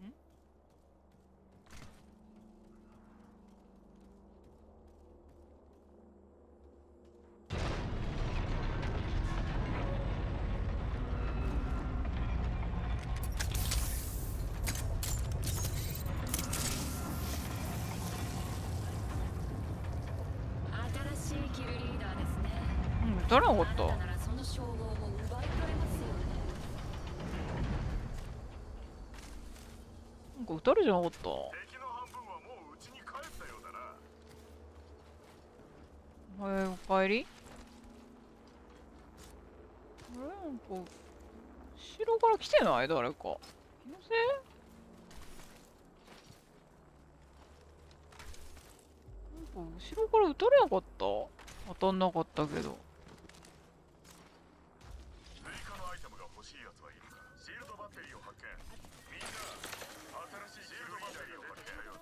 新しいキルリーダーですね。 うん、誰のこあなたと？ ならその称号も奪い取れますよね。 なんか撃たれじゃなかった？ 敵の半分はもう家に帰ったようだな。 はい、おかえり。あれ、なんか後ろから来てない誰か。気のせい？なんか後ろから撃たれなかった？当たんなかったけど。 追加のアイテムが欲しいやつはいるか。シールドバッテリーを発見。みんな新しいシールドバッテリーを発見したようだ。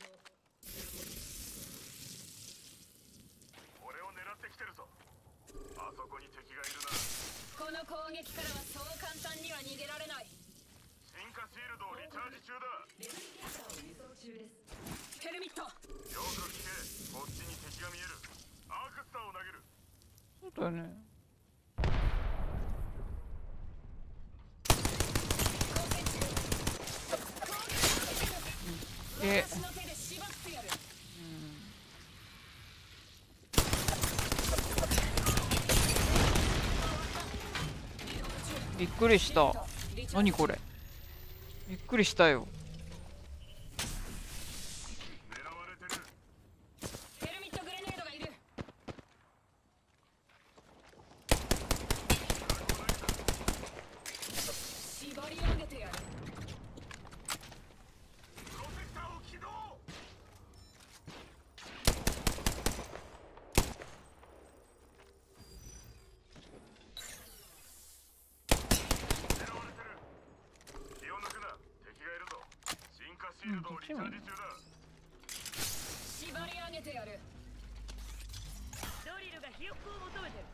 俺を狙ってきてるぞ。あそこに敵がいるな。 この攻撃からはそう簡単には逃げられない。 進化シールドをリチャージ中だ。 ヘルミット。 よく聞け。こっちに敵が見える。アークスターを投げる。 そうだよね。 け。 私の手で縛ってやる。 びっくりした。何これ。びっくりしたよ。 テルミットグレネードがいる。縛り上げてやる。 うん、こっちもいいね。 縛り上げてやる。 ドリルがひよっこを求めてる。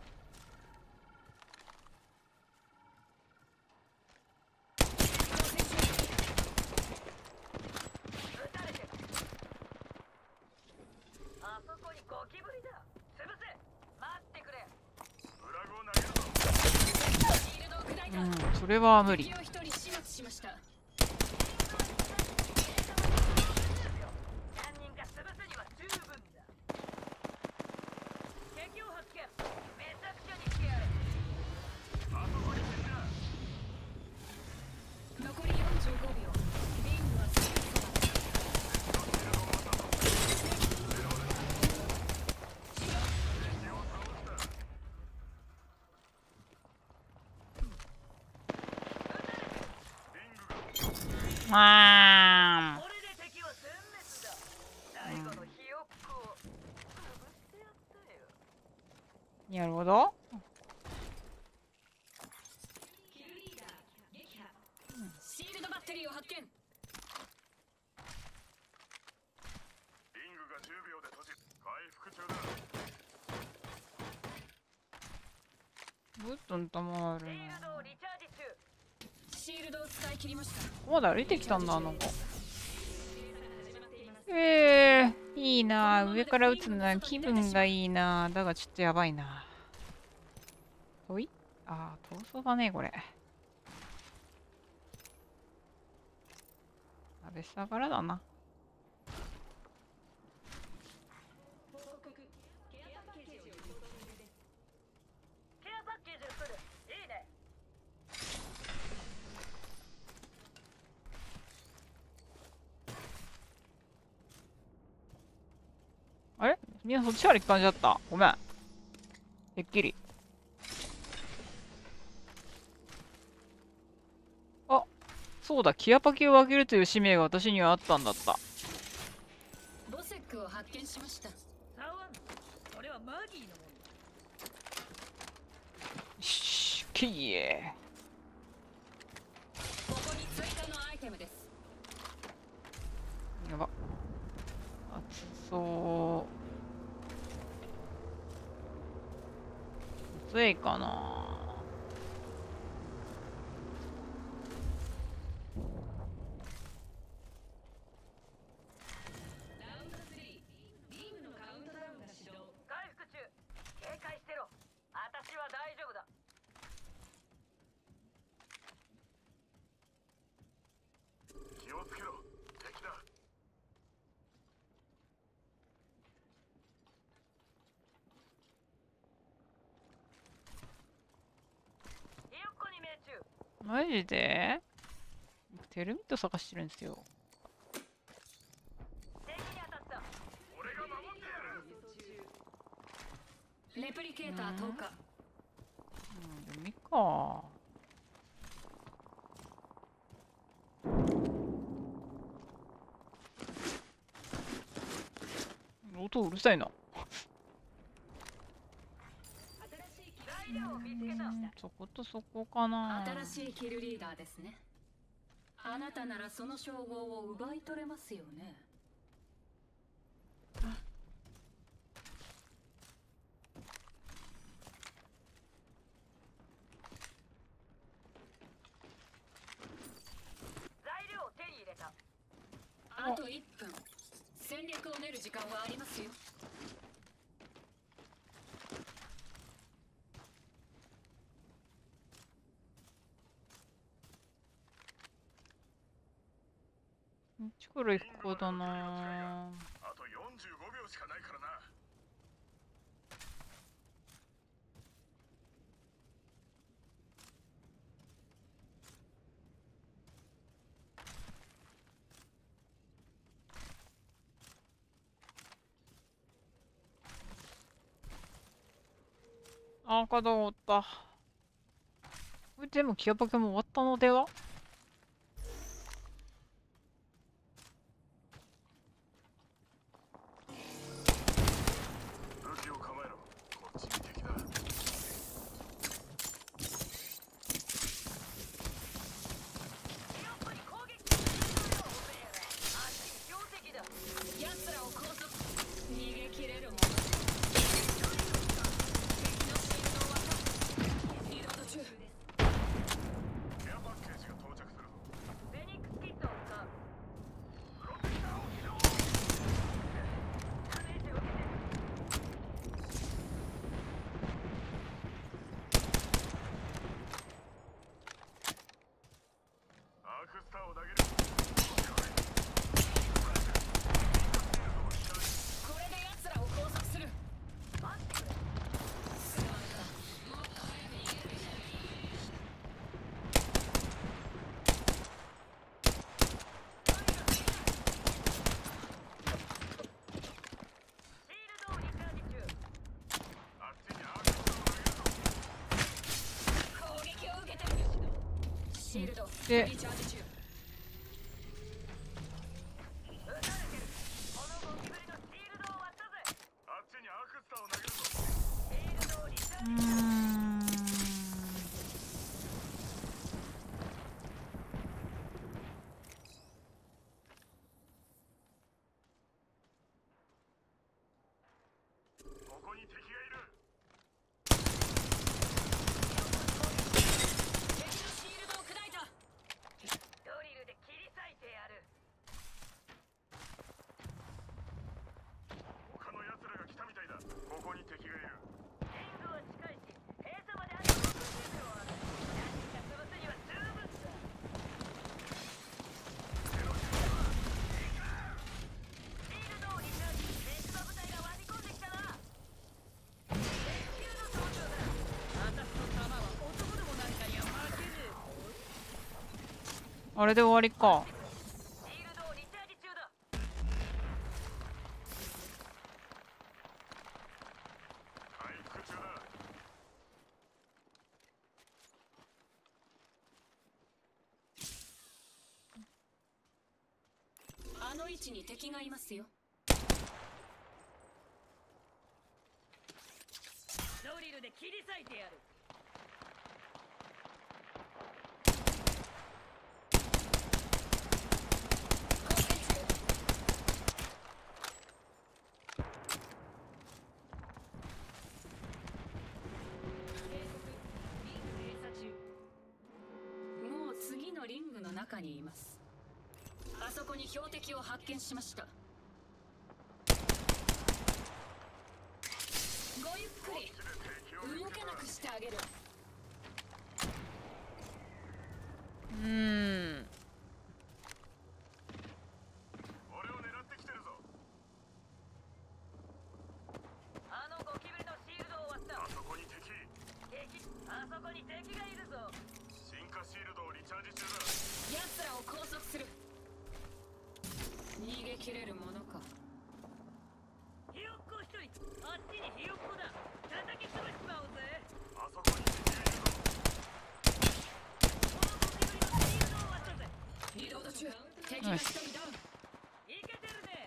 撃たれてる。あそこにゴキブリだ。潰せ。待ってくれ。 シールドを砕いた。 うん、それは無理。 敵を一人始末しました。 何人か潰すには十分だ。敵を発見。めちゃくちゃにしてやる。 残りよんじゅうごびょう。リングはすぐそば。 まあ、 これで敵は殲滅だ。最後のひよっこを潰してやったよ。 なるほど。 シールドバッテリーを発見。 リングがじゅうびょうで閉じる。回復中だ。 ブットンたまるシールな。 ドをリチャージ中。 シールドを使い切りました。 まだ歩いてきたんだ、あの子。えー、いいな。上から撃つのは気分がいいな。だがちょっとやばいな。おい、ああ、逃走だね、これ。安倍下からだな。 ケアパッケージを来る。いいね。 あれみんなそっちから行く感じだった。ごめん。てっきり。あ、そうだ。キアパキを分けるという使命が私にはあったんだった。 ボセックを発見しました。 サワン、それはマギーのもの。 しっけいえ。 ここに追加のアイテムです。 やば。熱そう。熱いかな。 回復中。警戒してろ。私は大丈夫だ。 気をつけろ。敵だ。 ひよっこに命中。 マジで僕テルミット探してるんですよ。 敵に当たった。 俺が守ってやる。 レプリケーター投下。 うん、でもいいか。音うるさいな。 材料を見つけた。 うんそことそこかな。 新しいキルリーダーですね。あなたならその称号を奪い取れますよね。 材料を手に入れた。 あといっぷん。戦略を練る時間はありますよ。 力一個だな。 あとよんじゅうごびょうしかないからな。 あ、かと思った。これでもキアパケも終わったのでは？ 武器を構えろ。こっちに敵だ。 奴らを拘束。逃げ切れるもの。リロード中。 ケアパッケージが到着するぞ。 フェニックスキットを使う。ダメージを受けてる。 アークスターを投げる。 これで奴らを拘束する。 待ってくれ。 すまんか。もっと早く逃げるべきだ。 シールドをリチャージ中。 あっちにアークスターを投げるぞ。 攻撃を受けてる。シールドでリチャージ中。 撃たれてる。このゴキブリのシールドを割ったぜ。 あっちにアークスターを投げるぞ。 シールドをリチャうージ中。 ーん。 ここに敵がいる。 敵のシールドを砕いた。 ドリルで切り裂いてやる。 他の奴らが来たみたいだ。ここに敵がいる。 リングは近いし、閉鎖まであとろくじゅうびょうある。何か潰すには十分だ。シールドをリチャージ。別の部隊が割り込んできたな。鉄球の登場だ。私の弾は男でもなんかには負けねえ。 あれで終わりか。 シールドをリチャージ中だ。 回復中だ。 あの位置に敵がいますよ。 ドリルで切り裂いてやる。 攻撃中。 リング閉鎖中。 もう次のリングの中にいます。あそこに標的を発見しました。ごゆっくり。動けなくしてあげる。 うーん。 俺を狙ってきてるぞ。 あのゴキブリのシールドを割ったあ。そこに敵。 敵、あそこに敵がいるぞ。 進化シールドをリチャージ中だ。 奴らを拘束する。逃げ切れるものか。 ひよっこ一人。あっちにひよっこだ。叩き潰しちまおうぜ。 あそこに敵がいるぞ。 このゴキブリのシールドを割ったぜ。 リロード中。敵が一人ダウン。 いけてるね。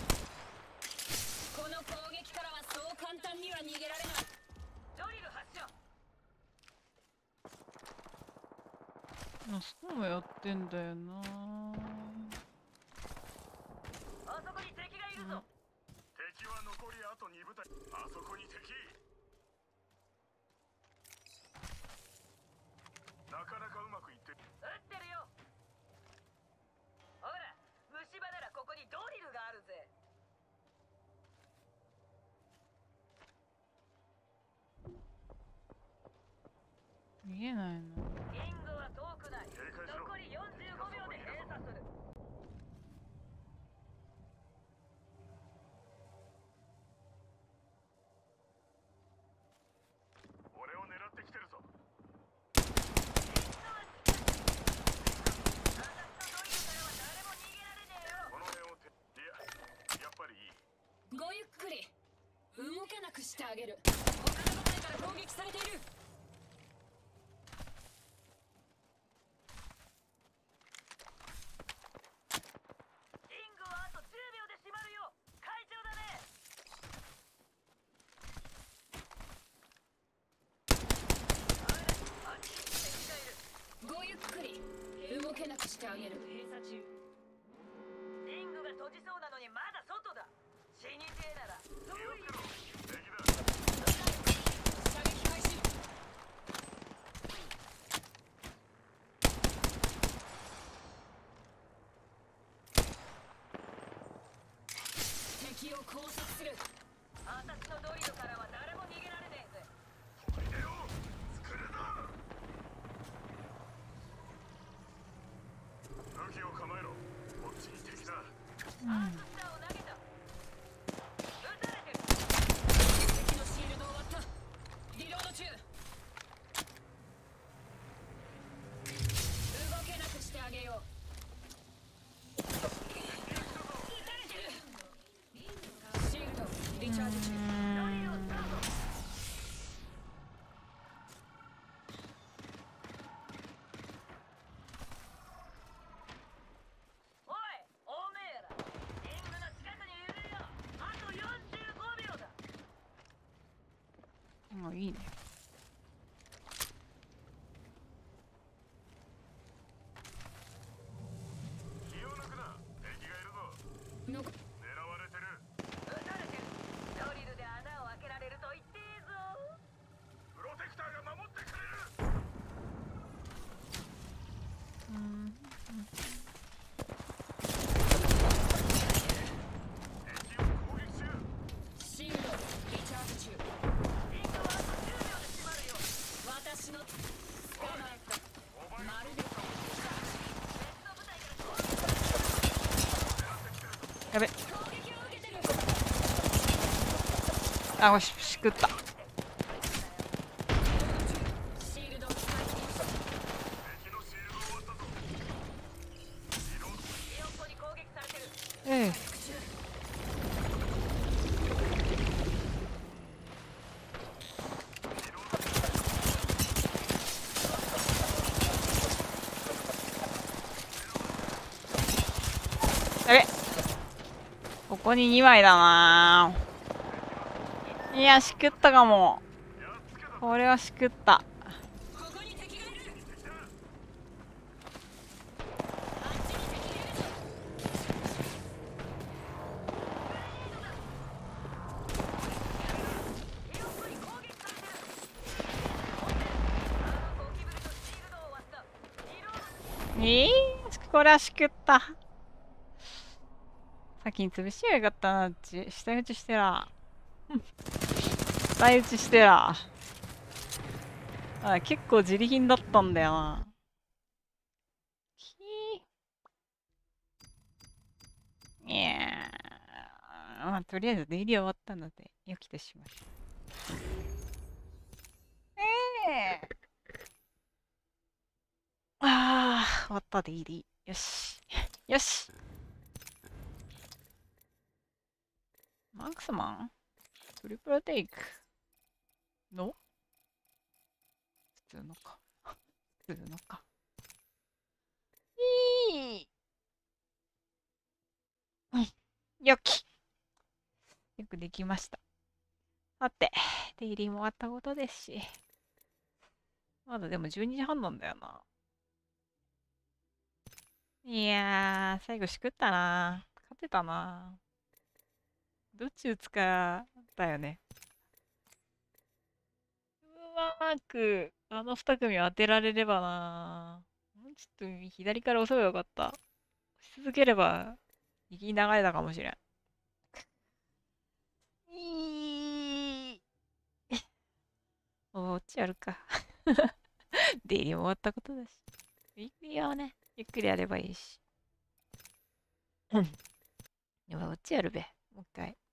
この攻撃からはそう簡単には逃げられない。 ドリル発射。 あそこもやってんだよな。 あそこに敵がいるぞ。 敵は残りあとに部隊。あそこに敵。なかなかうまくいってる。 撃ってるよ。ほら、虫歯ならここにドリルがあるぜ。 見えないの。 リングは遠くない。 警戒しろ。 残りよんじゅうごびょうで閉鎖する。 げる。他の部隊から攻撃されている。 リングはあとじゅうびょうで閉まるよ。会場だね。あれ、あ、敵がいる。 ごゆっくり動けなくしてあげる。 閉鎖中。リングが閉じそうなのにまだ外だ。死にてえならどういう射撃開始。敵を拘束する。 私のドリルからは誰も逃げられねえぜ。 砦を作るぞ。武器を構えろ。こっちに敵だ。 アーススターを投げた。撃たれてる。 敵のシールドを割った。リロード中。動けなくしてあげよう。撃たれてる。シールドリチャージ中。 ドリルをスタート。 おい、おめえら。リングの近くにいるよ。あとよんじゅうごびょうだ。 もういいね。 気を抜くな。敵がいるぞ。 のこ狙われてる。 撃たれてる。ドリルで穴を開けられると言っていいぞ。 プロテクターが守ってくれる。 うん敵を攻撃中。 シールドリチャージ中。 リングはあとじゅうびょうで閉まるよ。 私の捕まえた。 お前まるで別の部隊から攻撃。 やべ。 攻撃を受けてる。 あ、よし、しくった。 シールドを使い切りました。 敵のシールドを割ったぞ。リロード。 ひよっこに攻撃されてる。 ええ。やべ。ここににまいだなー。いや、しくったかも。これはしくった。 ここに敵がいる。あっちに敵がいるぞ。 ひよっこに攻撃されてる。あのゴキブリとシールドを割った。リロード。 えー、これはしくった。先に潰しやがったな。うち下打ちしてら。下打ちしてら。あ、結構自利品だったんだよな。ひー。いやー、まあ、とりあえず出入り終わったので、良きとしましょう。ええー。ああ、終わった出入り。よし。よし。マークスマントリプルテイクの普通のか。普通のか。いい。うん。よき。よくできました。さて、出入りも終わったことですし。まだでもじゅうにじはんなんだよな。いやー、最後しくったな。勝てたな。どっち打つかだよね。うまくあの二組を当てられればな。もうちょっと左から押せばよかった。し続ければ、右に流れたかもしれん。いい。おっちやるか。出入りも終わったことだし。ウィークリーはね、ゆっくりやればいいし。うん。でも、こっちやるべ。もう一回。